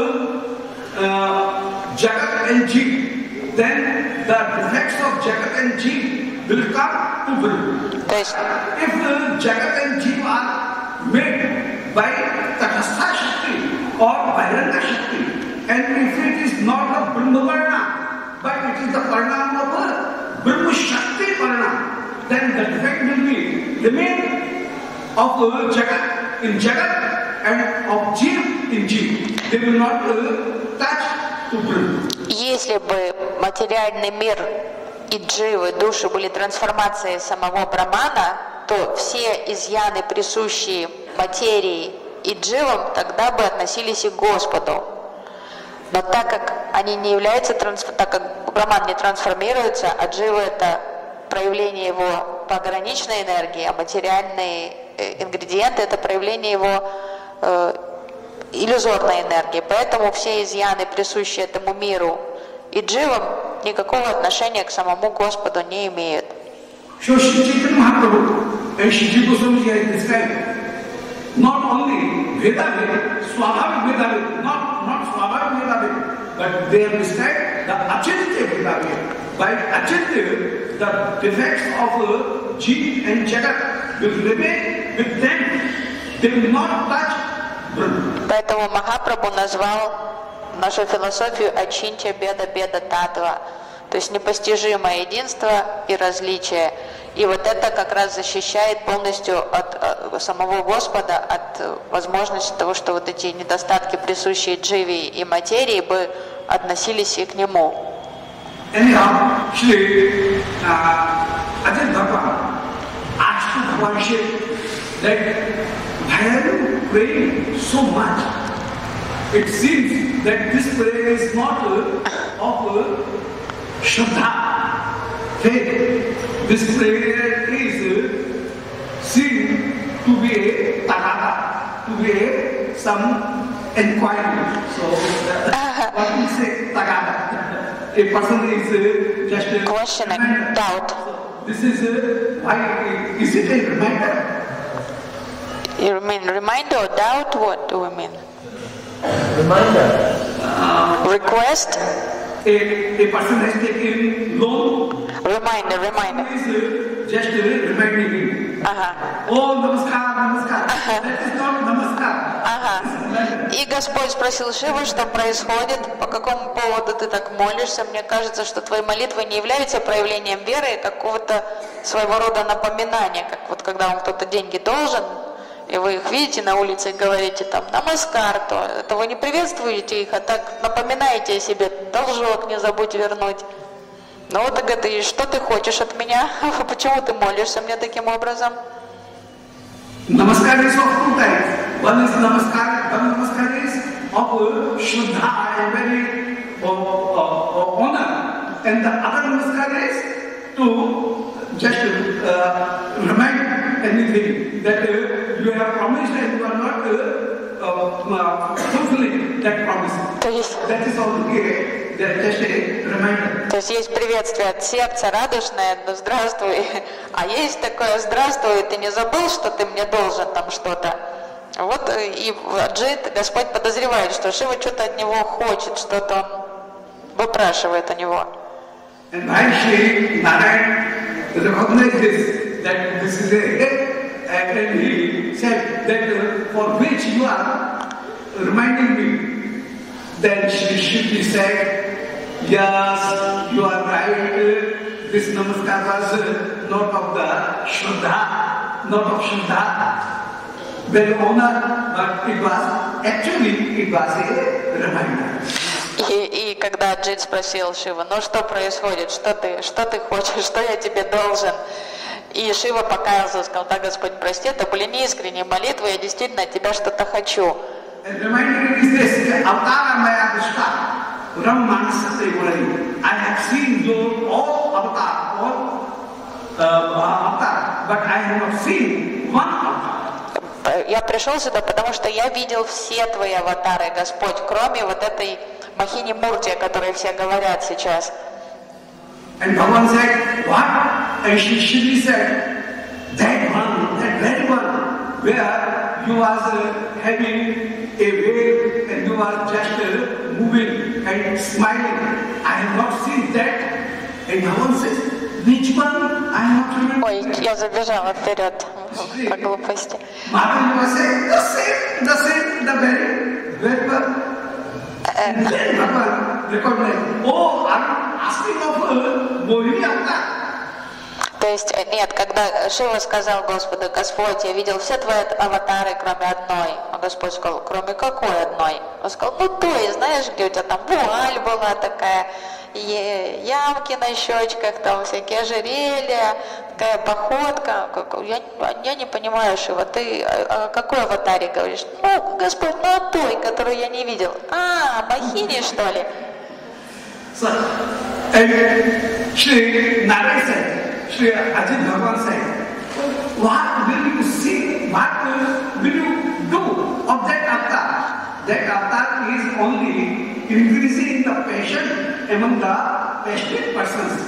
Jagat and Jeev, then the defects of Jagat and Jeev will come to Brahma. If Jagat and Jeev are made by Tatastha Shakti or Bhairanga Shakti, and if it is not a Brahma Varna, but it is the Parnam of a Brahma Shakti Parnam, then the defect will be remain of Jagat in Jagat and of Jeev in Jeev. They will not touch to Brahma. Если бы материальный мир и дживы, души были трансформацией самого Брамана, то все изъяны, присущие материи и дживам, тогда бы относились и к Господу. Но так как они не являются, так как Браман не трансформируется, а дживы это проявление его пограничной энергии, а материальные ингредиенты это проявление его иллюзорной энергии. Поэтому все изъяны, присущие этому миру и дживам, никакого отношения к самому Господу не имеют. So Shri Chaitanya Mahaprabhu and Shri Goswami has described not only Veda-bhed, Swabhavik Veda-bhed, not Swabhavik Veda-bhed, but they have described the Achintya Veda-bhed. By Achintya, the defects of Jeev and Jagat will remain with them. They will not touch Brahma. Поэтому Махапрабху назвал нашу философию Ачинча Беда Беда Татва, то есть непостижимое единство и различие. И вот это как раз защищает полностью от самого Господа, от возможности того, что вот эти недостатки, присущие дживе и материи, бы относились и к нему. Anyhow, Shri Ajit Bhagwan asked Bhagwan Shiv that why are you praying so much? It seems that this prayer is not of Shraddha, faith. This prayer is seen to be a tagada, to be some inquiry. So, what we say tagada? A person is just a questioning, doubt. So this is why is it a reminder? You mean reminder or doubt? What do we mean? Reminder. Request? A person has taken loan. Reminder. Is just reminding him. Oh, namaskar, namaskar. That is not namaskar. И Господь спросил Шиву, что происходит, по какому поводу ты так молишься. Мне кажется, что твои молитвы не являются проявлением веры, а какого-то своего рода напоминания, как вот когда вам кто-то деньги должен, и вы их видите на улице и говорите там «намаскар», то это вы не приветствуете их, а так напоминаете о себе «должок не забудь вернуть». Ну вот так это и что ты хочешь от меня? Почему ты молишься мне таким образом? Namaskar is of two types. One namaskar is of Shraddha and very honor. And the other namaskar is to just remind anything that you have promised and you are not fulfilling that promise. That is all just a reminder. То есть есть приветствие от сердца, радушное, ну здравствуй, а есть такое здравствуй, ты не забыл, что ты мне должен там что-то. Вот и Аджит, Господь подозревает, что Шива что-то от него хочет, что-то он выпрашивает у него. And why Shri Narayan recognized this, that this is a and he said that for which you are reminding me, then Shri said, yes, you are right, this namaskar was not of the Shraddha, not of Shraddha, well honor, but it was a reminder. И когда Аджит спросил Шива, ну что происходит, что ты хочешь, что я тебе должен? И Шива покаялся, сказал, да, Господь, прости, это были неискренние молитвы, я действительно от тебя что-то хочу. I have seen your all avatar, but I have not seen one avatar. Я пришел сюда, потому что я видел все твои аватары, Господь, кроме вот этой Махини Мурти, о которой все говорят сейчас. And Bhagavan said, what? And Shri said, that one, that very one, where you was having a wave and you are just moving and smiling. I have not seen that. And Bhagavan says, which one? I have not remembered. Ой, я забежала вперед по глупости. Madhavan was saying, the same, the very one. And then Bhagavan recognized, oh, I'm asking of Mohini Avatar. То есть, нет, когда Шива сказал Господу, Господь, я видел все твои аватары, кроме одной. А Господь сказал, кроме какой одной? Он сказал, ну той, знаешь, где у тебя там вуаль была такая, ямки на щечках, там всякие ожерелья, такая походка. Я не понимаю, Шива, ты о какой аватаре говоришь? Ну, Господь, ну о той, которую я не видел. А, Махини, что ли? So, and Shri Narayan said, Shri Ajit Bhagavan said, what will you see, what will you do of that avatar? That avatar is only increasing the passion among the passionate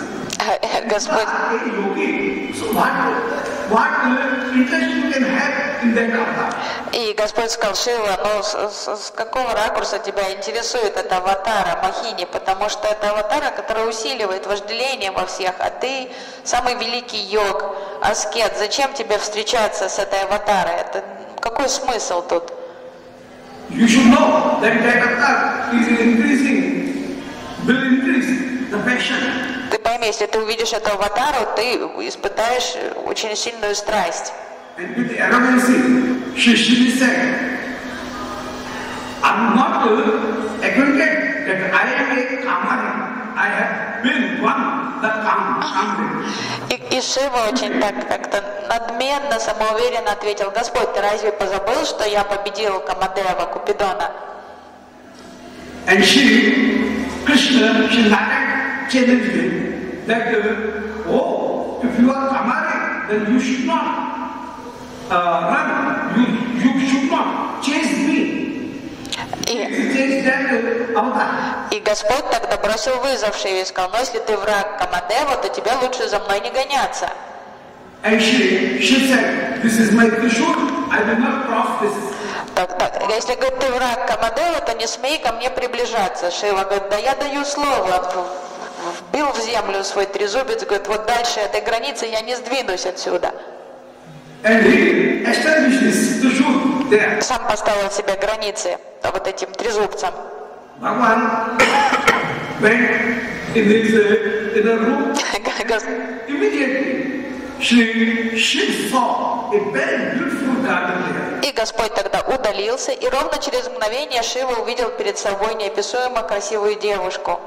persons. Господь. So what interest you can have in that avatar. И Господь сказал: Шива, ну с какого ракурса тебя интересует эта аватара Махини? Потому что это аватара, которая усиливает вожделение во всех, а ты самый великий йог, аскет. Зачем тебе встречаться с этой аватарой? Это какой смысл тут? You should know that avatar is increasing, will increase the passion. Ты пойми, если ты увидишь эту аватару, ты испытаешь очень сильную страсть. And with the arrogancy, she said, I'm not acquainted that I am a Kamari. I have been one the Kamari. И Шива очень так как-то надменно, самоуверенно ответил: Господь, ты разве позабыл, что я победил Камадева, Купидона? And Krishna, she challenged him that, oh, if you are Kamari, then you should not run, you should not chase me. И Господь тогда бросил вызов Шиве и сказал: ну если ты враг Камадева, то тебе лучше за мной не гоняться. And she said, this is my Trishul, I will not cross this. Если, говорит, ты враг Камадева, то не смей ко мне приближаться. Шива говорит: да я даю слово. Вбил в землю свой трезубец, говорит: вот дальше этой границы я не сдвинусь отсюда. Сам поставил себе границы вот этим трезубцем. Bhagavan went in his room. Immediately she saw a very beautiful garden there. И Господь тогда удалился, и ровно через мгновение Шива увидел перед собой неописуемо красивую девушку.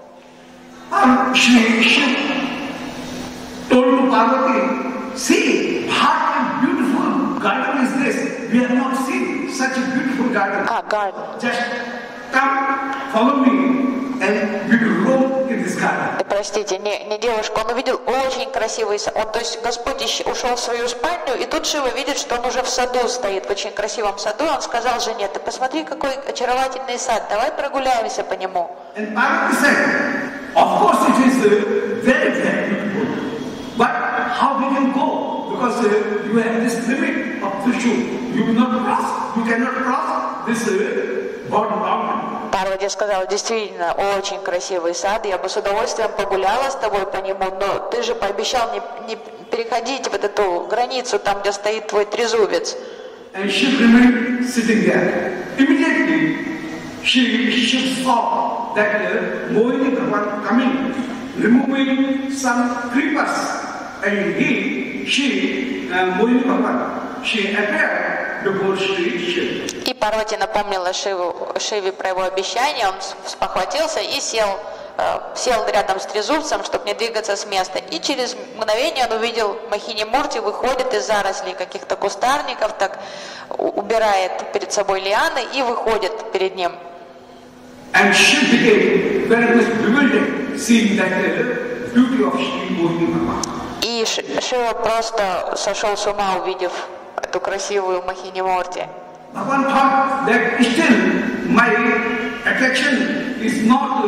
She told to Parvati, see, what a beautiful garden is this. We have not seen such a beautiful garden. Garden. Just come, follow me, and we will roam in this garden. Простите, не девушку, он увидел очень красивый сад. То есть Господь ушел в свою спальню, и тут Шива видит, что он уже в саду стоит, в очень красивом саду. Он сказал жене: ты посмотри, какой очаровательный сад, давай прогуляемся по нему. And Parvati said, of course it is very, very beautiful, but how we can go? Because you have this limit of Trishul. You will not cross, you cannot cross this boundary. Парвати сказала: действительно, очень красивый сад, я бы с удовольствием погуляла с тобой по нему, но ты же пообещал не переходить вот эту границу, там, где стоит твой трезубец. And she remained sitting there. Immediately, she saw that Mohini Bhagavan coming, removing some creepers, and Mohini Bhagavan, she appeared before Shiva. И Парвати напомнила Шиве про его обещание, он спохватился и сел рядом с трезубцем, чтобы не двигаться с места. И через мгновение он увидел Махини Мурти, выходит из зарослей каких-то кустарников, так убирает перед собой лианы и выходит перед ним. And she became very much bewildered, seeing that beauty of Shri Mohini Bhagavan. И Шива просто сошел с ума, увидев эту красивую Махини Мурти. Bhagavan thought that still my attraction is not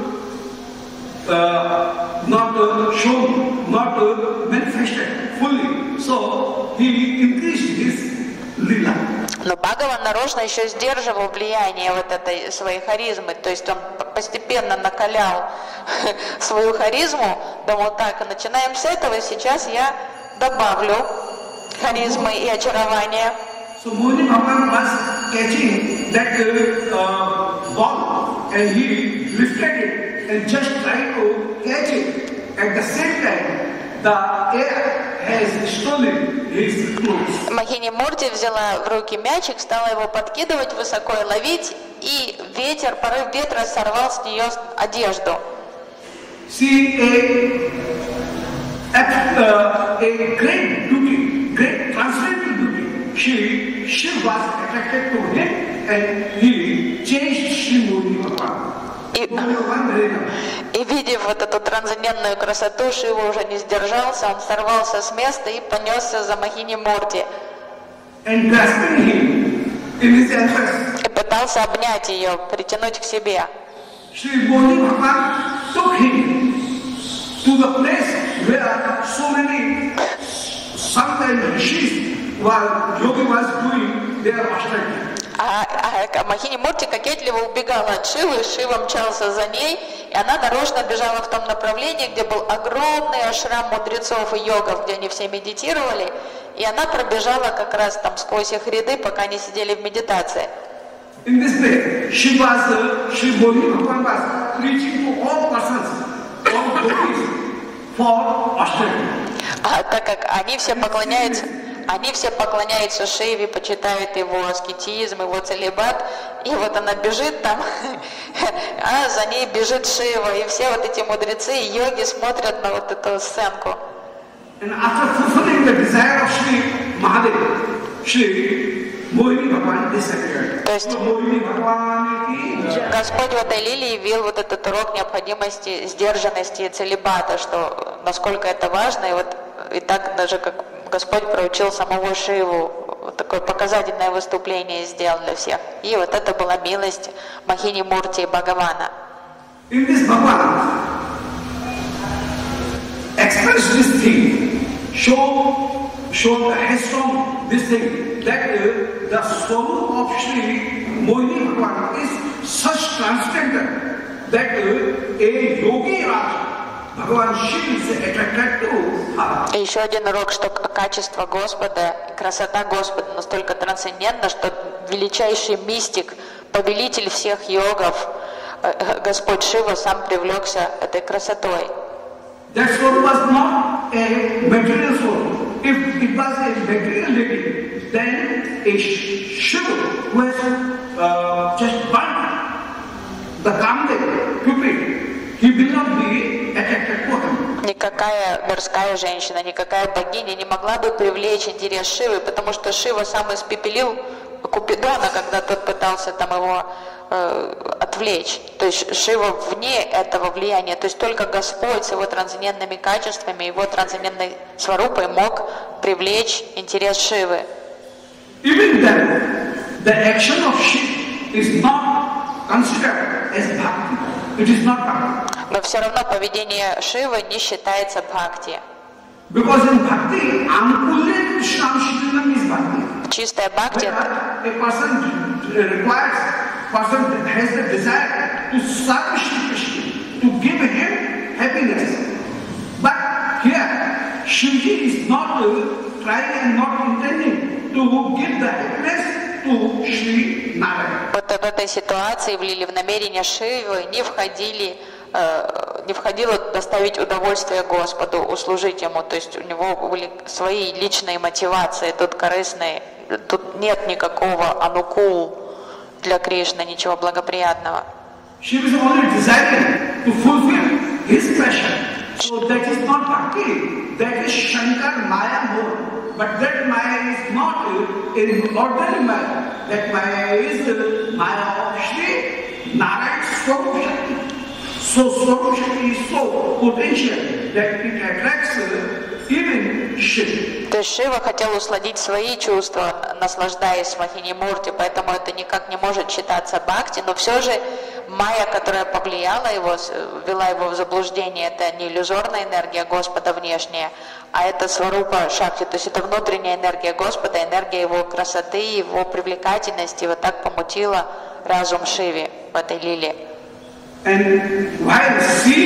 shown, not manifested fully. So he increased his lila. Но Бхагаван нарочно еще сдерживал влияние вот этой своей харизмы, то есть он постепенно накалял свою харизму, думал: так, начинаем с этого, сейчас я добавлю харизмы и очарования. So Mohini Bhagavan was catching that ball, and he lifted it and just tried to catch it. At the same time, the air has stolen his clothes. Махини Мурти взяла в руки мячик, стала его подкидывать высоко и ловить, и порыв ветра сорвал с нее одежду. See a great beauty, great transcendental beauty. She was attracted to him, and he changed Shri Mohini Bhagavan. И видев вот эту трансцендентную красоту, Шива уже не сдержался, он сорвался с места и понесся за Махини Мурти. И пытался обнять ее, притянуть к себе. Shri Mohini Bhagavan took him to the place where so many sometimes rishis while yogi was doing their austerity. А Махини Мурти кокетливо убегала от Шивы, Шива мчался за ней, и она нарочно бежала в том направлении, где был огромный ашрам мудрецов и йогов, где они все медитировали, и она пробежала как раз там сквозь их ряды, пока они сидели в медитации. In this way, Shri Mohini Bhagavan was preaching to all persons, all yogis, for austerity. Так как они все поклоняются Шиве, почитают его аскетизм, его целибат, и вот она бежит там, а за ней бежит Шива, и все вот эти мудрецы и йоги смотрят на вот эту сценку. And after fulfilling the desire of Shri Mahadev, Shri Mohini Bhagavan disappeared. То есть Господь в этой лилии ввел вот этот урок необходимости сдержанности и целибата, что насколько это важно, и вот и так даже как Господь проучил самого Шиву, вот такое показательное выступление сделал для всех. И вот это была милость Махини Мурти и Бхагавана. In this Bhagavan express this thing, show the headstrong this thing, that the soul of Shri Mohini Bhagavan is such transcendental that a yogi Raj, Bhagavan Shiva is attracted to her. И еще один урок, что качество Господа, красота Господа настолько трансцендентна, что величайший мистик, повелитель всех йогов, Господь Шива сам привлекся этой красотой. That soul was not a material soul. If it was a material lady, then a Shiva who has just burnt the Kamdev, Cupid, he will not be attracted to him. Никакая мирская женщина, никакая богиня не могла бы привлечь интерес Шивы, потому что Шива сам испепелил Купидона, когда тот пытался там его отвлечь. То есть Шива вне этого влияния. То есть только Господь с его трансцендентными качествами, его трансцендентной сварупой мог привлечь интерес Шивы. Even then, the action of Shiva is not considered as bhakti. It is not bhakti. Но все равно поведение Шивы не считается бхакти. Because in bhakti, anukulya Krishnam Shrilam is bhakti. Чистая бхакти — a person has the desire to serve Shri Krishna, to give him happiness. But here, Shivji is not trying and not intending to give the happiness to Shri Narayana. Вот в этой ситуации в намерение Шивы не входило доставить удовольствие Господу, услужить Ему. То есть у него были свои личные мотивации, тут корыстные. Тут нет никакого анукул для Кришны, ничего благоприятного. She was only desiring to fulfill his pleasure. So that is not bhakti, that is Shankar Maya more. But that Maya is not in ordinary Maya. That Maya is Maya of Shri Narayan Swarup Shakti. So Swarup Shakti is so potential that it attracts even Shiva. То есть Шива хотел усладить свои чувства, наслаждаясь Махини Мурти, поэтому это никак не может считаться бхакти, но все же майя, которая повлияла его, ввела его в заблуждение, это не иллюзорная энергия Господа внешняя, а это сварупа шакти, то есть это внутренняя энергия Господа, энергия его красоты, его привлекательности, вот так помутила разум Шиве в этой лиле. And while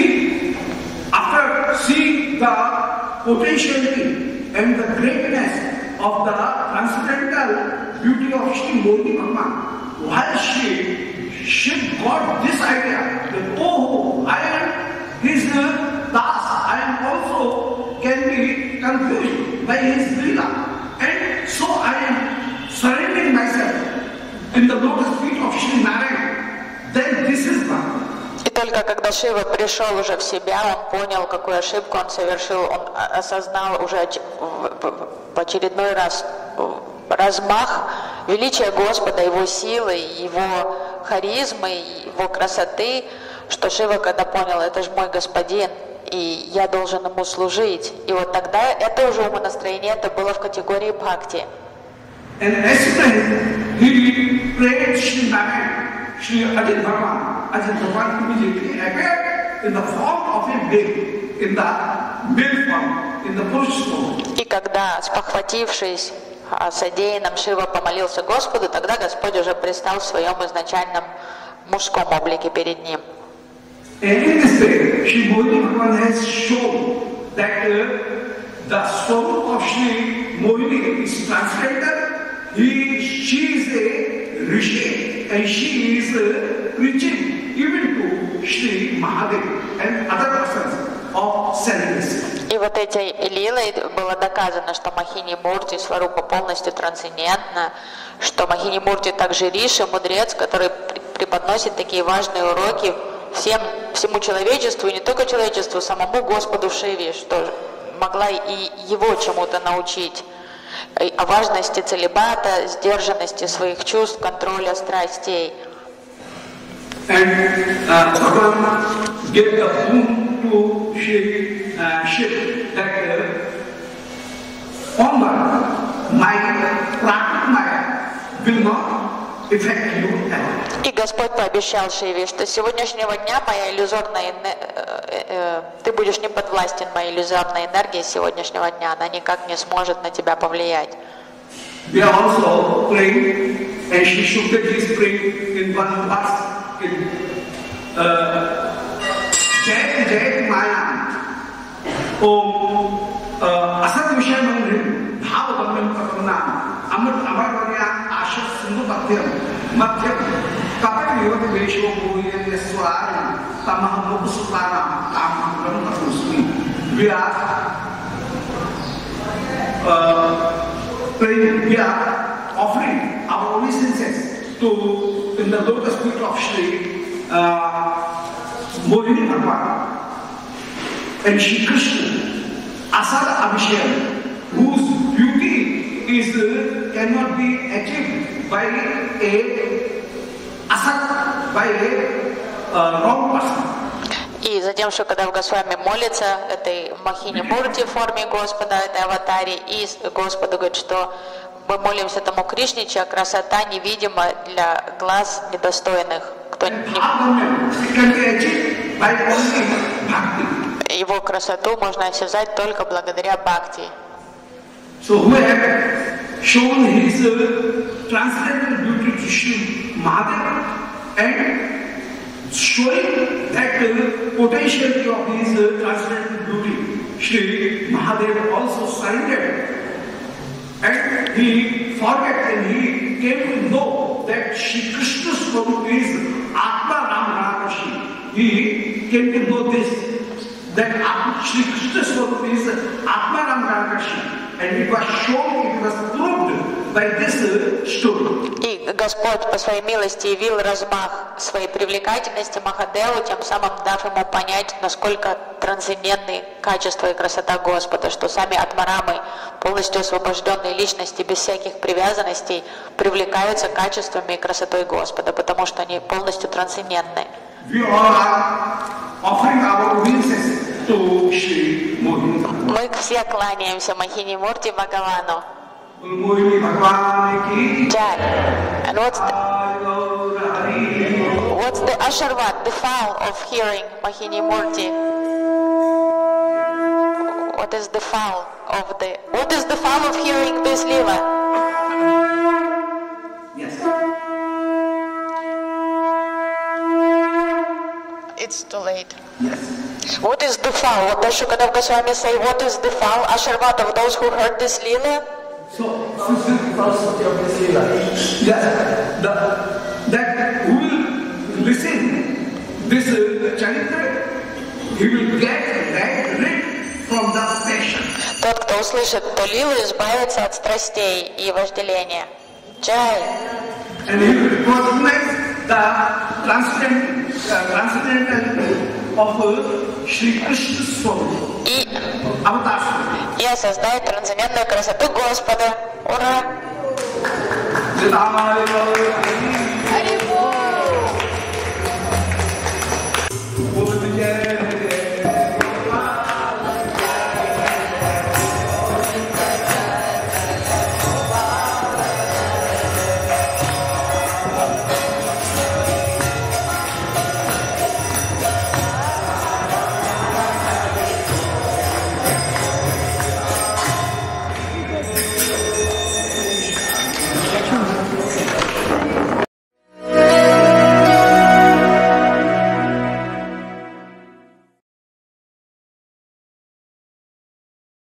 after seeing the potentiality and the greatness of the transcendental beauty of Shri Mohini Bhagavan, while she got this idea that, oh, I am his das, I am also can be confused by his lila, and so I am surrendering myself in the lotus feet of Shri Narayana, then this is Bhakti. И только когда Шива пришел уже в себя, он понял, какую ошибку он совершил, он осознал уже в очередной раз размах величия Господа, его силы, его харизмы, его красоты, что Шива, когда понял, это же мой господин, и я должен ему служить. И вот тогда это уже умонастроение, это было в категории бхакти. And as he prayed Shri Narayana, Shri Ajit Bhagavan immediately appeared in the form of a babe, in the male form, in the Purush form. И когда, спохватившись, о содеянном, Шива помолился Господу, тогда Господь уже предстал в своем изначальном мужском облике перед ним. And in this way, Shri Mohini Bhagavan has shown that the soul of Shri Mohini is transcendental. She is a rishi and she is preaching even to Shri Mahadev and other persons of celibacy. И вот этой лилой было доказано, что Махини Мурти Сварупа полностью трансцендентна, что Махини Мурти также риши, мудрец, который преподносит такие важные уроки всему человечеству, и не только человечеству, самому Господу Шиве, что могла и его чему-то научить, о важности целибата, сдержанности своих чувств, контроля страстей. And Bhagavan gave the boon to Shri Shiv that onward Maya, Prakrit Maya will not affect you ever. И Господь пообещал Шиве, что с сегодняшнего дня ты будешь не подвластен моей иллюзорной энергии с сегодняшнего дня, она никак не сможет на тебя повлиять. We are also praying, and Shri Shukdev is praying in one verse in Jai Jai Maya Om Asad Vishamanrim Bhavadamam Kapanam Amrit Amarvarya Ashas Sindhu Bhaktyam Madhyam Kapak Yod Vesho Bhuyan Yaswaram Tamaham Muksuparam Tamaham Brahmasmi. We are offering our obeisances to in the lotus feet of Shri Mohini Bhagavan and Shri Krishna Asad Abhishek, whose beauty is cannot be achieved by a asad, by a wrong person. И затем Шукадев Госвами молится этой Махини Мурти в форме Господа, этой аватаре, и Господу говорит, что мы молимся тому Кришне, чья красота невидима для глаз недостойных. Его красоту можно осязать только благодаря бхакти. So who have shown his transcendental beauty to Shri Mahadev and showing that potentiality of his transcendental beauty, Shri Mahadev also surrendered. And he forgot and he came to know that Shri Krishna's Swarup is Atma Ram Ramashi. He came to know this, that Shri Krishna's Swarup is Atma Ram Ramashi. And it was shown, it was proved by this story. И Господь по своей милости явил размах своей привлекательности Махадеву, тем самым дав ему понять, насколько трансцендентны качества и красота Господа, что сами Атмарамы, полностью освобожденные личности, без всяких привязанностей, привлекаются качествами и красотой Господа, потому что они полностью трансцендентны. Мы все кланяемся Махини Мурти Бхагавану. Jai. And what's the Asharvat, the fowl of hearing Mahini Murti? What is the fowl of hearing this lila? Yes. It's too late. Yes. What is the fowl? What does Shukadeva Goswami say? What is the fowl? Asharvat of those who heard this lila? So, philosophy of this lila. Yes. That who will listen this charitra, he will get rid from the passion. Тот, кто услышит эту лилу, избавится от страстей и вожделения. Джай. And he will recognize the transcendental of Shri Krishna's Swarup. И осознает трансцендентную красоту Господа. Ура!